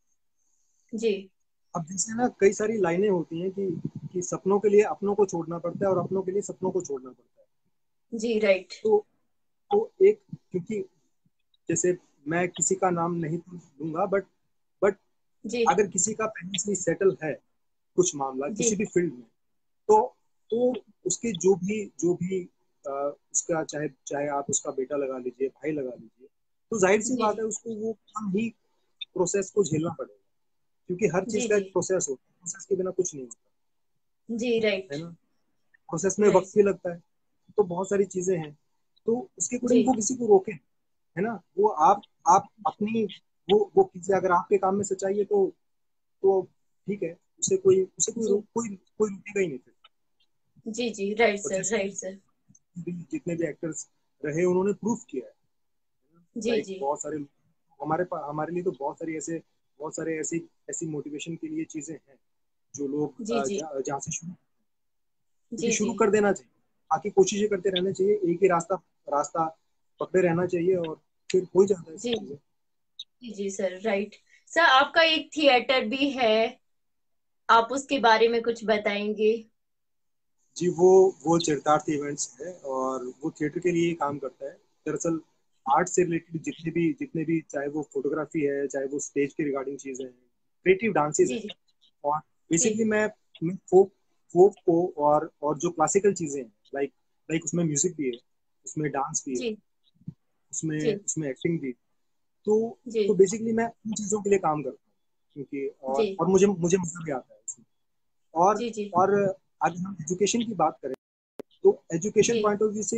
जी अब जैसे ना कई सारी लाइनें होती हैं कि सपनों के लिए अपनों को छोड़ना पड़ता है, और अपनों के लिए सपनों को छोड़ना पड़ता है। जी राइट। तो एक, क्योंकि जैसे मैं किसी का नाम नहीं लूंगा, बट जी अगर किसी का पहले से सेटल है कुछ मामला जी किसी भी फील्ड में, तो उसके जो भी उसका, चाहे चाहे आप उसका बेटा लगा लीजिए, भाई लगा लीजिए, तो जाहिर सी जी बात है उसको वो हम ही प्रोसेस को झेलना पड़ेगा। क्योंकि हर चीज जी का जी एक प्रोसेस होता है, प्रोसेस के बिना कुछ नहीं होता, जी राइट। है ना। प्रोसेस में राइट वक्त भी सर। लगता है, तो बहुत सारी चीजें हैं। तो उसके अकॉर्डिंग जी वो किसी को रोके, है ना। वो आप अपनी वो कीजिए, अगर आपके काम में सच्चाई है तो ठीक है, जी कोई रोकेगा ही नहीं फिर। जी जी राइट और सर राइट सर। जितने भी एक्टर्स रहे उन्होंने प्रूफ किया है। जी लाइक जी बहुत सारे हमारे लिए तो बहुत सारे ऐसी ऐसी मोटिवेशन के लिए चीजें हैं जो लोग जी जी जहाँ से शुरू, क्योंकि जी जी शुरू कर देना चाहिए। बाकी कोशिशें करते रहना चाहिए, एक ही रास्ता रास्ता पकड़े रहना चाहिए, और फिर हो ही जाता है सब जी चीजें। जी जी सर राइट। सर आपका एक थिएटर भी है, आप उसके बारे में कुछ बताएंगे? जी, वो चरितार्थ इवेंट्स है और वो थिएटर के लिए ही काम करता है। दरअसल आर्ट से रिलेटेड जितने भी चाहे वो फोटोग्राफी है, चाहे वो स्टेज के रिगार्डिंग चीजें हैं, क्रिएटिव डांसेस जी हैं। जी और जी बेसिकली मैं फोक फोक को और जो क्लासिकल चीजें हैं, लाइक लाइक उसमें म्यूजिक भी है, उसमें डांस भी है, जी उसमें जी उसमें एक्टिंग भी है। तो जी तो बेसिकली मैं उन चीजों के लिए काम करता हूँ, क्योंकि जी और मुझे मुझे मजा भी आता है उसमें। और जी जी और अगर हम एजुकेशन की बात करें, तो एजुकेशन जी पॉइंट ऑफ व्यू से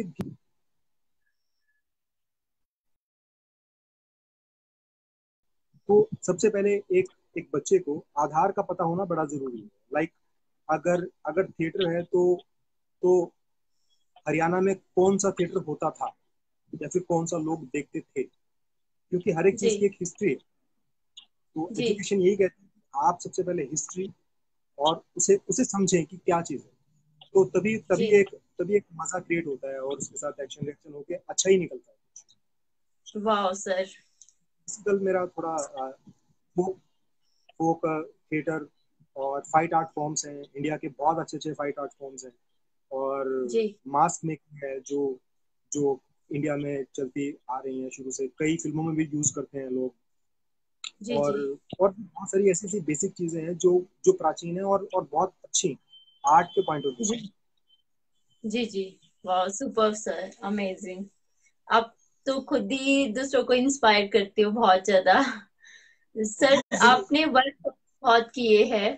तो सबसे पहले एक एक बच्चे को आधार का पता होना बड़ा जरूरी है। लाइक अगर अगर थिएटर है, तो हरियाणा में कौन सा थिएटर होता था, या फिर कौन सा लोग देखते थे, क्योंकि हर एक जी चीज की एक हिस्ट्री है। तो जी एजुकेशन यही कहती है कि आप सबसे पहले हिस्ट्री और उसे उसे समझें कि क्या चीज है। तो तभी जी। तभी एक मजा क्रिएट होता है, और उसके साथ एक्शन रिएक्शन होके अच्छा ही निकलता है। वाह सर। फिजिकल मेरा थोड़ा फोक फोक थिएटर और फाइट आर्ट फॉर्म्स हैं, इंडिया के बहुत अच्छे अच्छे फाइट आर्ट फॉर्म्स हैं। और जी मास्क मेकिंग है, जो जो इंडिया में चलती आ रही है शुरू से, कई फिल्मों में भी यूज करते हैं लोग। जी और जी और भी बहुत सारी ऐसी ऐसी बेसिक चीजें हैं जो जो प्राचीन है और बहुत अच्छी आर्ट के पॉइंट ऑफ व्यू से। जी जी जी। वाह सुपर सर, अमेजिंग। आप तो खुद ही दूसरों को इंस्पायर करते हो बहुत ज्यादा। सर जरूर। आपने वर्क बहुत किए हैं,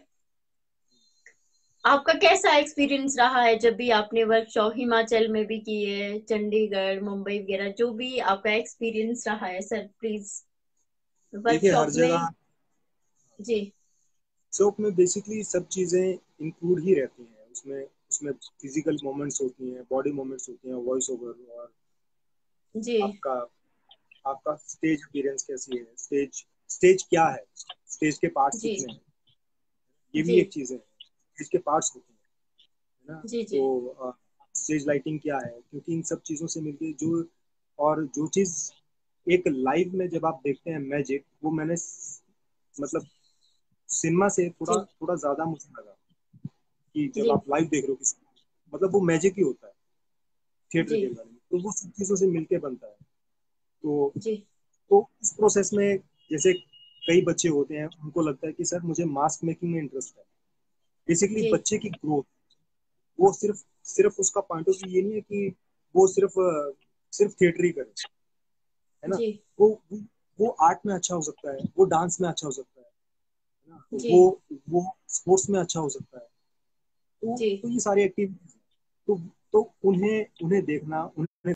आपका कैसा एक्सपीरियंस रहा है जब भी आपने वर्कशॉप हिमाचल में भी किए, चंडीगढ़ मुंबई वगैरह, जो भी आपका एक्सपीरियंस रहा है सर प्लीज देखिए, हर वर्कशॉप में। जगह जी शॉप में बेसिकली सब चीजें इंक्लूड ही रहती हैं उसमें। उसमें फिजिकल मोमेंट्स होती हैं, बॉडी मोमेंट्स होती हैं, वॉइस ओवर, और जी आपका आपका स्टेज अपीयरेंस कैसी है, स्टेज स्टेज क्या है, स्टेज के पार्ट्स जी कितने हैं, ये भी जी एक चीज है। स्टेज के पार्ट्स होते हैं, है ना। जी जी तो स्टेज लाइटिंग क्या है, क्योंकि इन सब चीजों से मिलके जो और जो चीज एक लाइव में जब आप देखते हैं मैजिक, वो मैंने मतलब सिनेमा से थोड़ा जी थोड़ा ज्यादा मुझे लगा कि जब जी आप लाइव देख रहे हो किसी, मतलब वो मैजिक ही होता है थिएटर जी के बारे में। तो वो सब चीजों से मिलके बनता है। तो जी तो इस प्रोसेस में, जैसे कई बच्चे होते हैं उनको लगता है कि सर मुझे मास्क मेकिंग में इंटरेस्ट है। बेसिकली जी बच्चे की ग्रोथ, वो सिर्फ सिर्फ उसका पॉइंट ऑफ व्यू ये नहीं है कि वो सिर्फ थिएटर ही करे, है ना। जी वो वो वो आर्ट में अच्छा हो सकता है, वो डांस में अच्छा हो सकता है ना, जी वो स्पोर्ट्स में अच्छा हो सकता है। जी तो ये सारी एक्टिविटीज हैं। तो तो उन्हें उन्हें देखना, उन्हें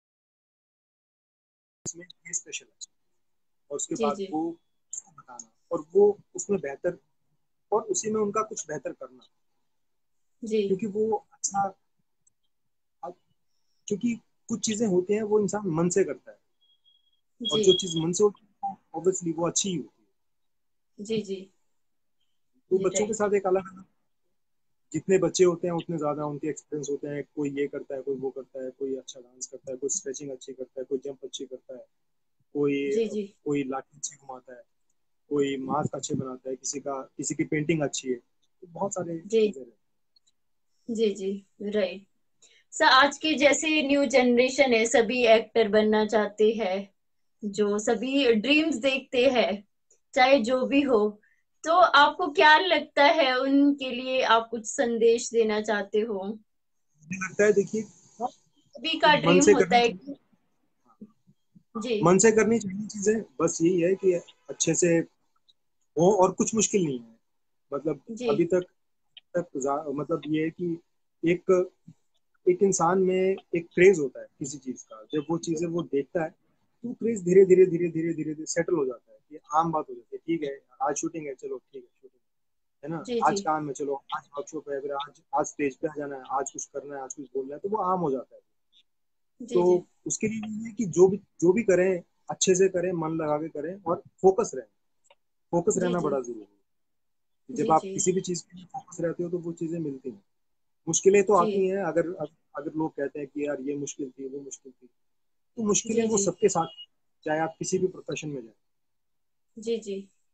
इसमें ये स्पेशल है, और उसके जी बाद जी वो उसको बताना, और वो उसमें बेहतर, और उसी में उनका कुछ बेहतर करना, जी क्योंकि वो अच्छा, क्योंकि कुछ चीजें होती हैं वो इंसान मन से करता है, और जी जो चीज मन से होती है ऑब्वियसली वो अच्छी ही होती है। जी जी तो जी बच्चों के राइट। साथ एक अलग अलग, जितने बच्चे होते हैं उतने ज्यादा उनके एक्सपीरियंस होते हैं। कोई ये करता है, कोई वो करता है, कोई अच्छा डांस करता है, कोई स्ट्रेचिंग अच्छी करता है, कोई जंप अच्छी करता है, कोई जी जी कोई लाठी अच्छी घुमाता है, कोई मास्क अच्छे बनाता है, किसी की पेंटिंग अच्छी है। तो बहुत सारे जी चीजें हैं। जी जी राइट। सर आज की जैसे न्यू जनरेशन है, सभी एक्टर बनना चाहते हैं, जो सभी ड्रीम्स देखते हैं, चाहे जो भी हो। तो आपको क्या लगता है, उनके लिए आप कुछ संदेश देना चाहते हो? मुझे लगता है, देखिए, सभी का मन ड्रीम से होता करनी है चाहिए। कि जी मन से करनी चाहिए चीजें, बस यही है कि अच्छे से हो, और कुछ मुश्किल नहीं है। मतलब जी अभी मतलब ये है कि एक एक इंसान में एक क्रेज होता है किसी चीज का, जब वो चीजें वो देखता है, तो क्रेज धीरे धीरे धीरे धीरे धीरे धीरे सेटल हो जाता है, ये आम बात हो जाती है। ठीक है, आज शूटिंग है, चलो ठीक है शूटिंग है ना, जी जी आज काम है, चलो आज वर्कशॉप है, फिर आज आज स्टेज पे आ जाना है, आज कुछ करना है, आज कुछ बोलना है, तो वो आम हो जाता है। जी तो जी उसके लिए ये है कि जो भी करें, अच्छे से करें, मन लगा के करें, और फोकस रहें। फोकस जी रहना जी बड़ा जरूरी है। जब जी आप जी किसी भी चीज के लिए फोकस रहते हो तो वो चीजें मिलती हैं। मुश्किलें तो जी आती हैं, अगर अगर लोग कहते हैं कि यार ये मुश्किल थी, वो मुश्किल थी, तो मुश्किलें जी वो जी सबके साथ, चाहे आप किसी भी प्रोफेशन में जाए। जी जी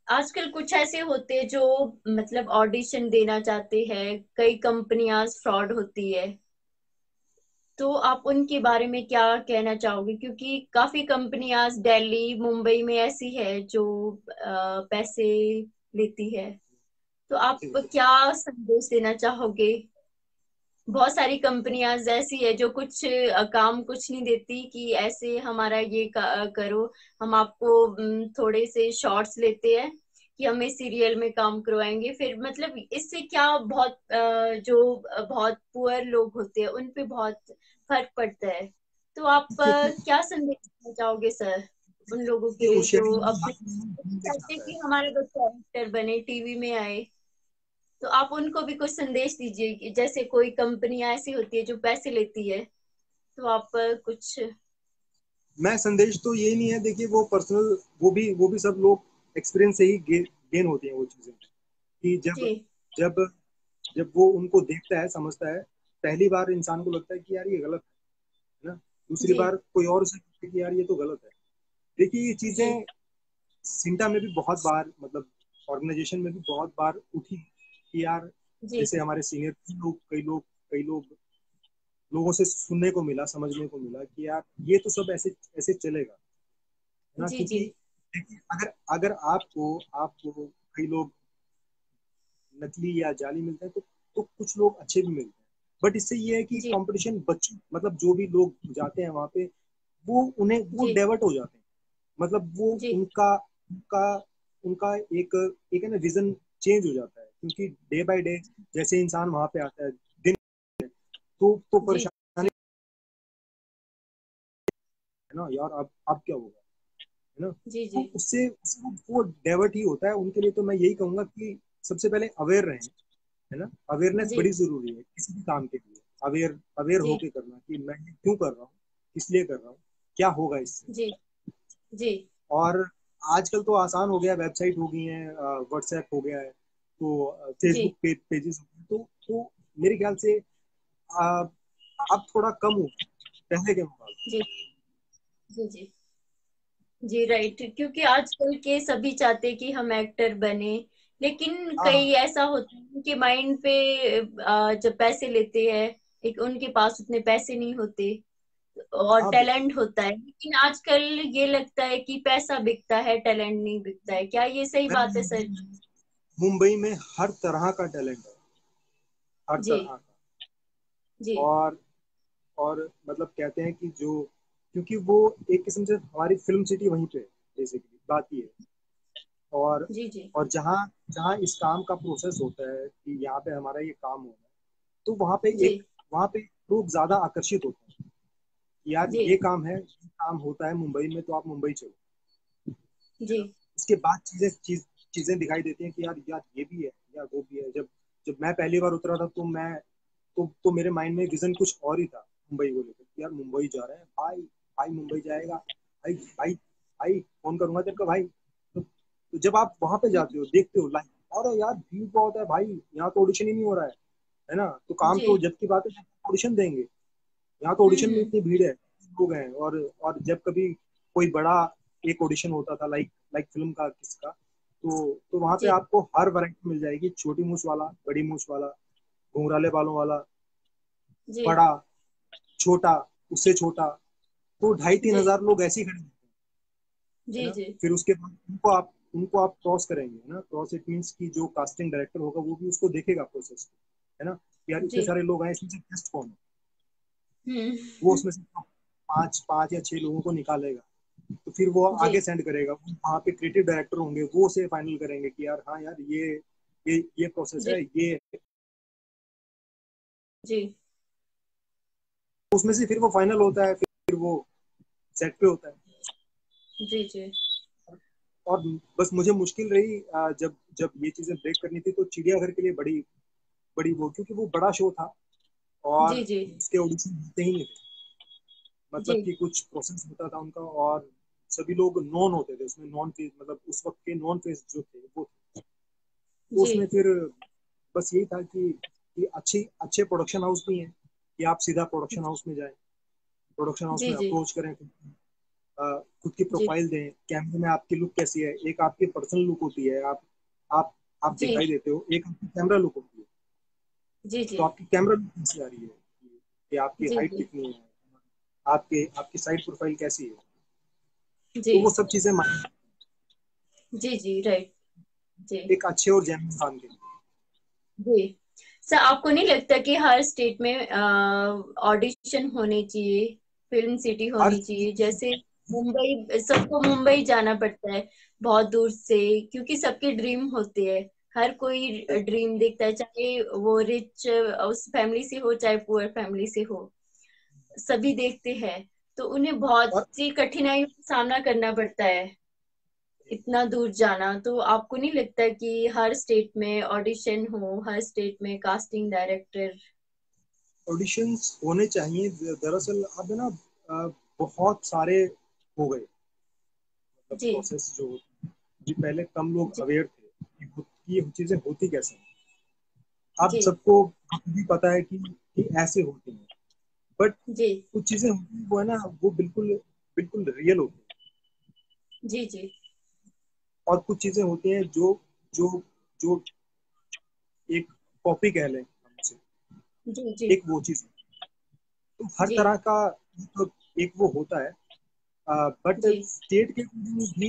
आजकल कुछ ऐसे होते हैं जो मतलब ऑडिशन देना चाहते हैं, कई कंपनियां फ्रॉड होती है, तो आप उनके बारे में क्या कहना चाहोगे? क्योंकि काफी कंपनियां दिल्ली मुंबई में ऐसी है जो पैसे लेती है, तो आप क्या संदेश देना चाहोगे? बहुत सारी कंपनियां ऐसी है जो कुछ काम कुछ नहीं देती कि ऐसे हमारा ये करो, हम आपको थोड़े से शॉर्ट्स लेते हैं कि हमें सीरियल में काम करवाएंगे, फिर मतलब इससे क्या बहुत जो बहुत पुअर लोग होते हैं उन पे बहुत फर्क पड़ता है। तो आप क्योंकि क्या संदेश देना चाहोगे सर उन लोगों के ये लिए उस जो शहर में अपने हर कोई देखना चाहते हैं चाहता है। कि हमारा बच्चा एक्टर बने, टीवी में आए? तो आप उनको भी कुछ संदेश दीजिए कि जैसे कोई कंपनियां ऐसी होती है जो पैसे लेती है, तो आप कुछ। मैं संदेश तो ये नहीं है, देखिए वो पर्सनल, वो भी सब लोग एक्सपीरियंस से ही गेन होती हैं वो चीजें, कि जब जी जब जब वो उनको देखता है समझता है, पहली बार इंसान को लगता है कि यार ये गलत है ना, दूसरी जी बार कोई और उसे कहता है कि यार ये तो गलत है। देखिए ये जी चीजें सिंटा में भी बहुत बार, मतलब ऑर्गेनाइजेशन में भी बहुत बार उठी कि यार, जी जैसे हमारे सीनियर कई लोग लोगों से सुनने को मिला, समझने को मिला कि यार ये तो सब ऐसे ऐसे चलेगा, है ना, जी जी क्योंकि देखिए अगर अगर आपको आपको कई लोग नकली या जाली मिलते हैं, तो कुछ लोग अच्छे भी मिलते हैं। बट इससे ये है कि जी कंपटीशन बच्चे, मतलब जो भी लोग जाते हैं वहां पे, वो जी डाइवर्ट हो जाते हैं, मतलब वो जी उनका उनका एक एक है ना विजन चेंज हो जाता है, क्योंकि डे बाय डे जैसे इंसान वहां पे आता है दिन, तो जी परेशानी है ना यार, अब क्या होगा, है ना। जी तो जी उससे वो डाइवर्ट ही होता है उनके लिए। तो मैं यही कहूंगा कि सबसे पहले अवेयर रहें, है ना, अवेयरनेस जी बड़ी जरूरी है किसी भी काम के लिए। अवेयर अवेयर जी होके करना कि मैं ये क्यों कर रहा हूँ, किस लिए कर रहा हूँ, क्या होगा इससे। जी जी और आजकल तो आसान हो गया, वेबसाइट हो गई है, व्हाट्सएप हो गया है, तो जी फेसबुक पेजेस हो गए, तो मेरे ख्याल से आ, अब थोड़ा कम हो पहले के मुकाबले। जी जी जी जी राइट, क्योंकि आजकल के सभी चाहते हैं कि हम एक्टर बने, लेकिन हाँ कई हाँ, ऐसा होता है उनके माइंड पे जब पैसे लेते हैं, एक उनके पास उतने पैसे नहीं होते और हाँ बिल्कुल। टैलेंट होता है, लेकिन आजकल ये लगता है कि पैसा बिकता है, टैलेंट नहीं बिकता है। क्या ये सही बात है सर? मुंबई में हर तरह का टैलेंट है, हर जी तरह का। जी और और मतलब कहते हैं कि जो, क्योंकि वो एक किस्म से हमारी फिल्म सिटी वहीं पे, बेसिकली बात ये है। और जी जी और जहाँ जहाँ इस काम का प्रोसेस होता है कि यहाँ पे हमारा ये काम होना है, तो जी वहाँ पे लोग ज्यादा आकर्षित होते हैं कि यार जी ये काम है, ये काम होता है मुंबई में, तो आप मुंबई चलो, है जी ना। उसके बाद चीजें दिखाई देती हैं कि यार यार ये भी है, यार वो भी है। जब जब मैं पहली बार उतरा था, तो मेरे माइंड में विजन कुछ और ही था मुंबई को लेकर कि यार मुंबई जा रहे हैं भाई, भाई मुंबई जाएगा, भाई भाई भाई फोन करूंगा तेरे को भाई। तो जब आप वहां पे जाते हो, देखते हो लाइव, अरे यार भीड़ बहुत है भाई, यहाँ तो ऑडिशन ही नहीं हो रहा है ना। तो काम जी तो जब की बात है जब ऑडिशन देंगे, यहाँ तो ऑडिशन में हम्म। इतनी भीड़ है, लोग हैं। और जब कभी कोई बड़ा एक ऑडिशन होता था, लाइक लाइक फिल्म का किसका, तो वहां पे जी आपको हर वैरायटी मिल जाएगी, छोटी मूछ वाला, बड़ी मूछ वाला, घुंघराले बालों वाला, जी बड़ा, छोटा, उससे छोटा। तो 2,500-3,000 लोग ऐसे ही खड़े होते हैं, है जी ना। जी फिर उसके बाद उनको आप क्रॉस करेंगे, है ना। क्रॉस इट मीन्स कि जो कास्टिंग डायरेक्टर होगा वो भी उसको देखेगा प्रोसेस को, है ना, कि यार इतने जी सारे लोग आए, इसमें से बेस्ट कौन है। वो हम्म। उसमें से पांच पांच या 6 लोगों को निकालेगा, तो फिर वो जी आगे सेंड करेगा। वहाँ पे क्रिएटिव डायरेक्टर होंगे, वो उसे फाइनल करेंगे कि यार हाँ यार ये प्रोसेस जी है ये। जी उसमें से फिर वो फाइनल होता है, फिर वो सेट पे होता है। जी जी और बस मुझे मुश्किल रही जब जब ये चीजें ब्रेक करनी थी, तो चिड़ियाघर के लिए बड़ी बड़ी वो, क्योंकि वो बड़ा शो था और जी जी उसके ऑडिशन होते ही नहीं थे, मतलब जी कि कुछ प्रोसेस होता था उनका, और सभी लोग नॉन होते थे उसमें, नॉन फेस, मतलब उस वक्त के नॉन फेस जो थे वो थे। तो जी उसमें फिर बस यही था कि अच्छे प्रोडक्शन हाउस भी हैं, कि आप सीधा प्रोडक्शन हाउस में जाएं, प्रोडक्शन हाउस जी में जी अप्रोच करें, खुद की जी प्रोफाइल दें, कैमरे में आपकी लुक कैसी है, एक आपकी पर्सनल लुक होती है, आप आप जी दिखाई देते हो, एक आपकी कैमरा लुक होती है। जी तो जी आपकी कैमरा लुक कैसी आ रही है, कि आपकी जी हाइट जी कितनी है, आपके आपकी साइड प्रोफाइल कैसी है। जी तो वो सब चीजें मायने, जी जी राइट जी एक अच्छे और जेन्युइन इंसान के लिए। जी। सर आपको नहीं लगता कि हर स्टेट में ऑडिशन होने चाहिए, फिल्म सिटी हर होनी चाहिए? जैसे मुंबई, सबको मुंबई जाना पड़ता है बहुत दूर से, क्योंकि सबके ड्रीम होते हैं। हर कोई ड्रीम देखता है, चाहे वो रिच उस फैमिली से हो चाहे पुअर फैमिली से हो, सभी देखते हैं। तो उन्हें बहुत और सी कठिनाइयों का सामना करना पड़ता है इतना दूर जाना। तो आपको नहीं लगता कि हर स्टेट में ऑडिशन हो, हर स्टेट में कास्टिंग डायरेक्टर? ऑडिशंस होने चाहिए। दरअसल अब है ना, बहुत सारे हो गए, मतलब जी प्रोसेस जो जी पहले कम लोग जी अवेयर थे कि ये चीजें होती कैसे हैं। अब जी सबको भी पता है कि ऐसे होती हैं। बट जी कुछ चीजें होती हैं वो है ना, वो बिल्कुल बिल्कुल रियल होती हैं। जी जी और कुछ चीजें होती हैं जो जो जो एक कॉपी कह लें हमसे, जी जी एक वो चीज। तो हर जी तरह का तो एक वो होता है। बट जी स्टेट के भी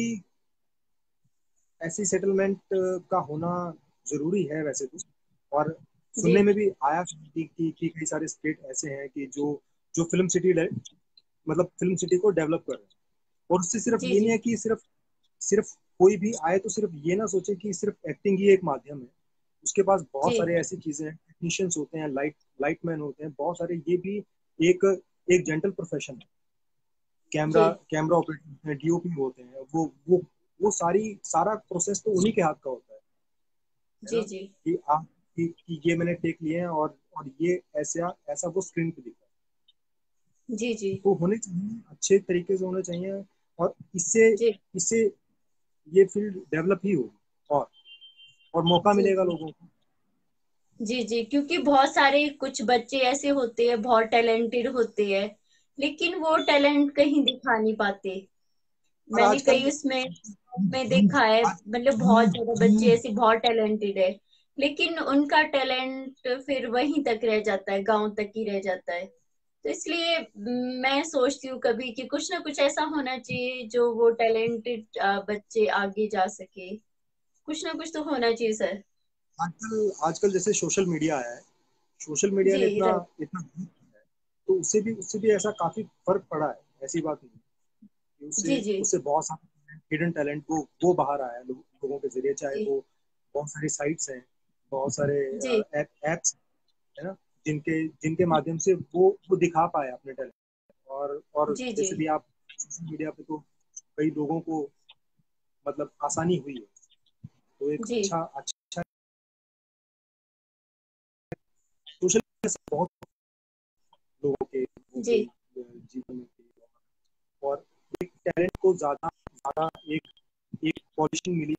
ऐसी सेटलमेंट का होना जरूरी है वैसे तो। और जी सुनने में भी आया कि कई सारे स्टेट ऐसे हैं कि जो जो फिल्म सिटी, मतलब फिल्म सिटी को डेवलप कर रहे हैं। और उससे सिर्फ जी ये नहीं जी है कि सिर्फ सिर्फ कोई भी आए तो सिर्फ ये ना सोचे कि सिर्फ एक्टिंग ही एक माध्यम है। उसके पास बहुत जी सारे ऐसी चीजें हैं, टेक्नीशियंस होते हैं, लाइट मैन होते हैं, बहुत सारे, ये भी एक एक जेंटल प्रोफेशन है। जी कैमरा कैमरा ऑपरेटर हैं, डीओपी होते हैं, वो सारा प्रोसेस तो उन्हीं के हाथ का होता है जी ना। जी कि आप कि ये मैंने टेक लिए हैं, और ये ऐसा ऐसा वो स्क्रीन पे दिखा है। जी जी तो होने चाहिए, अच्छे तरीके से होने चाहिए। और इससे जी इससे ये फील्ड डेवलप ही होगी, और मौका जी मिलेगा जी लोगों को। जी जी क्योंकि बहुत सारे कुछ बच्चे ऐसे होते हैं, बहुत टैलेंटेड होते हैं, लेकिन वो टैलेंट कहीं दिखा नहीं पाते। और मैंने आजकल कई उसमें में देखा है, आज, मतलब बहुत ज्यादा बच्चे ऐसे बहुत टैलेंटेड है, लेकिन उनका टैलेंट फिर वहीं तक रह जाता है, गांव तक ही रह जाता है। तो इसलिए मैं सोचती हूँ कभी कि कुछ ना कुछ ऐसा होना चाहिए जो वो टैलेंटेड बच्चे आगे जा सके। कुछ ना कुछ तो होना चाहिए सर। आजकल आजकल जैसे सोशल मीडिया आया है, सोशल मीडिया जी ने इतना राइट इतना ग्रोथ किया है। तो उससे भी ऐसा काफी फर्क पड़ा है, ऐसी बात नहीं है। कि जी उससे जी उससे बहुत सारे हिडन टैलेंट वो बाहर आया है, लोगों के जरिए, चाहे जी वो बहुत सारी साइट्स हैं, बहुत सारे जी एप्स है ना, जिनके जिनके माध्यम से वो दिखा पाए अपने टैलेंट। और जी जी जैसे भी आप सोशल मीडिया पे, तो कई लोगों को मतलब आसानी हुई है। तो एक जी अच्छा अच्छा सोशल मीडिया से बहुत लोगों के जी जीवन में थी। और एक टैलेंट को ज्यादा ज्यादा एक एक पॉलिशिंग मिली,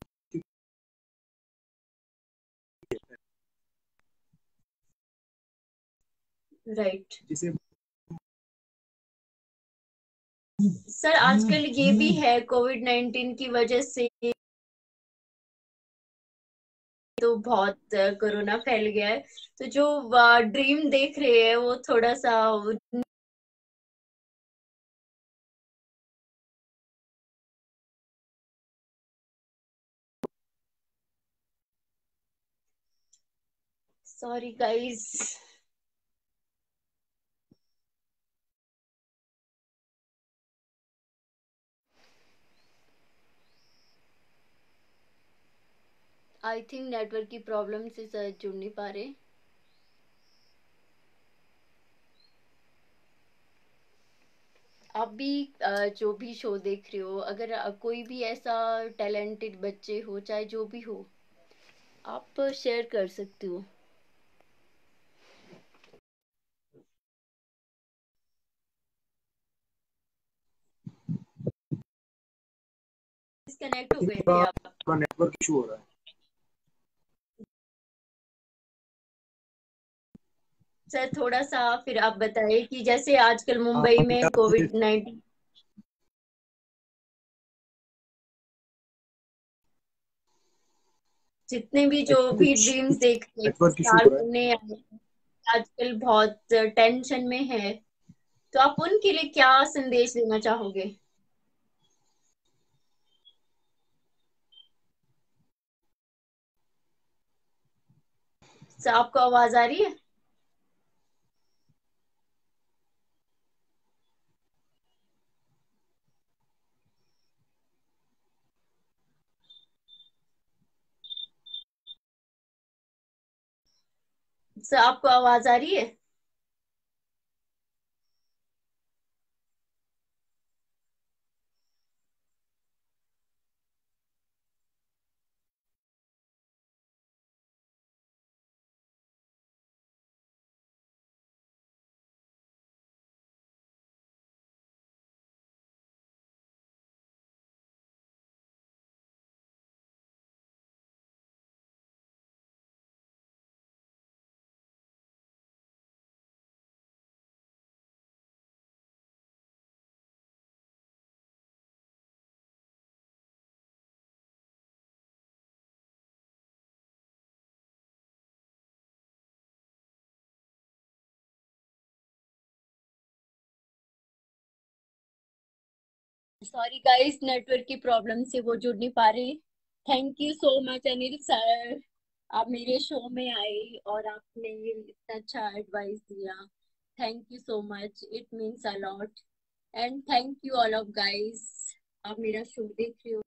राइट। जिसे सर आजकल ये भी है, कोविड-19 की वजह से तो बहुत कोरोना फैल गया है। तो जो ड्रीम देख रहे हैं वो थोड़ा सा, sorry guys. I think network की प्रॉब्लम से सर जुड़ नहीं पा रहे। आप भी जो भी शो देख रहे हो, अगर कोई भी ऐसा टैलेंटेड बच्चे हो चाहे जो भी हो, आप शेयर कर सकते हो। डिस्कनेक्ट हो गए थे आप? थोड़ा नेटवर्क इशू हो रहा है। सर थोड़ा सा फिर आप बताइए कि जैसे आजकल हाँ मुंबई बेटा, में कोविड-19 जितने भी जो एक्चुअली भी कुछ ड्रीम्स कुछ देखते हैं कि नेटवर्क इशू स्टार हो रहा है। बनने आजकल बहुत टेंशन में है, तो आप उनके लिए क्या संदेश देना चाहोगे? सर, आपको आवाज आ रही है? सर, आपको आवाज आ रही है? सॉरी गाइस, नेटवर्क की प्रॉब्लम से वो जुड़ नहीं पा रहे। Thank you so much Anil sir, आप मेरे शो में आए और आपने इतना अच्छा एडवाइस दिया। Thank you so much, it means a lot. And thank you all of guys, आप मेरा शो देख रहे हो।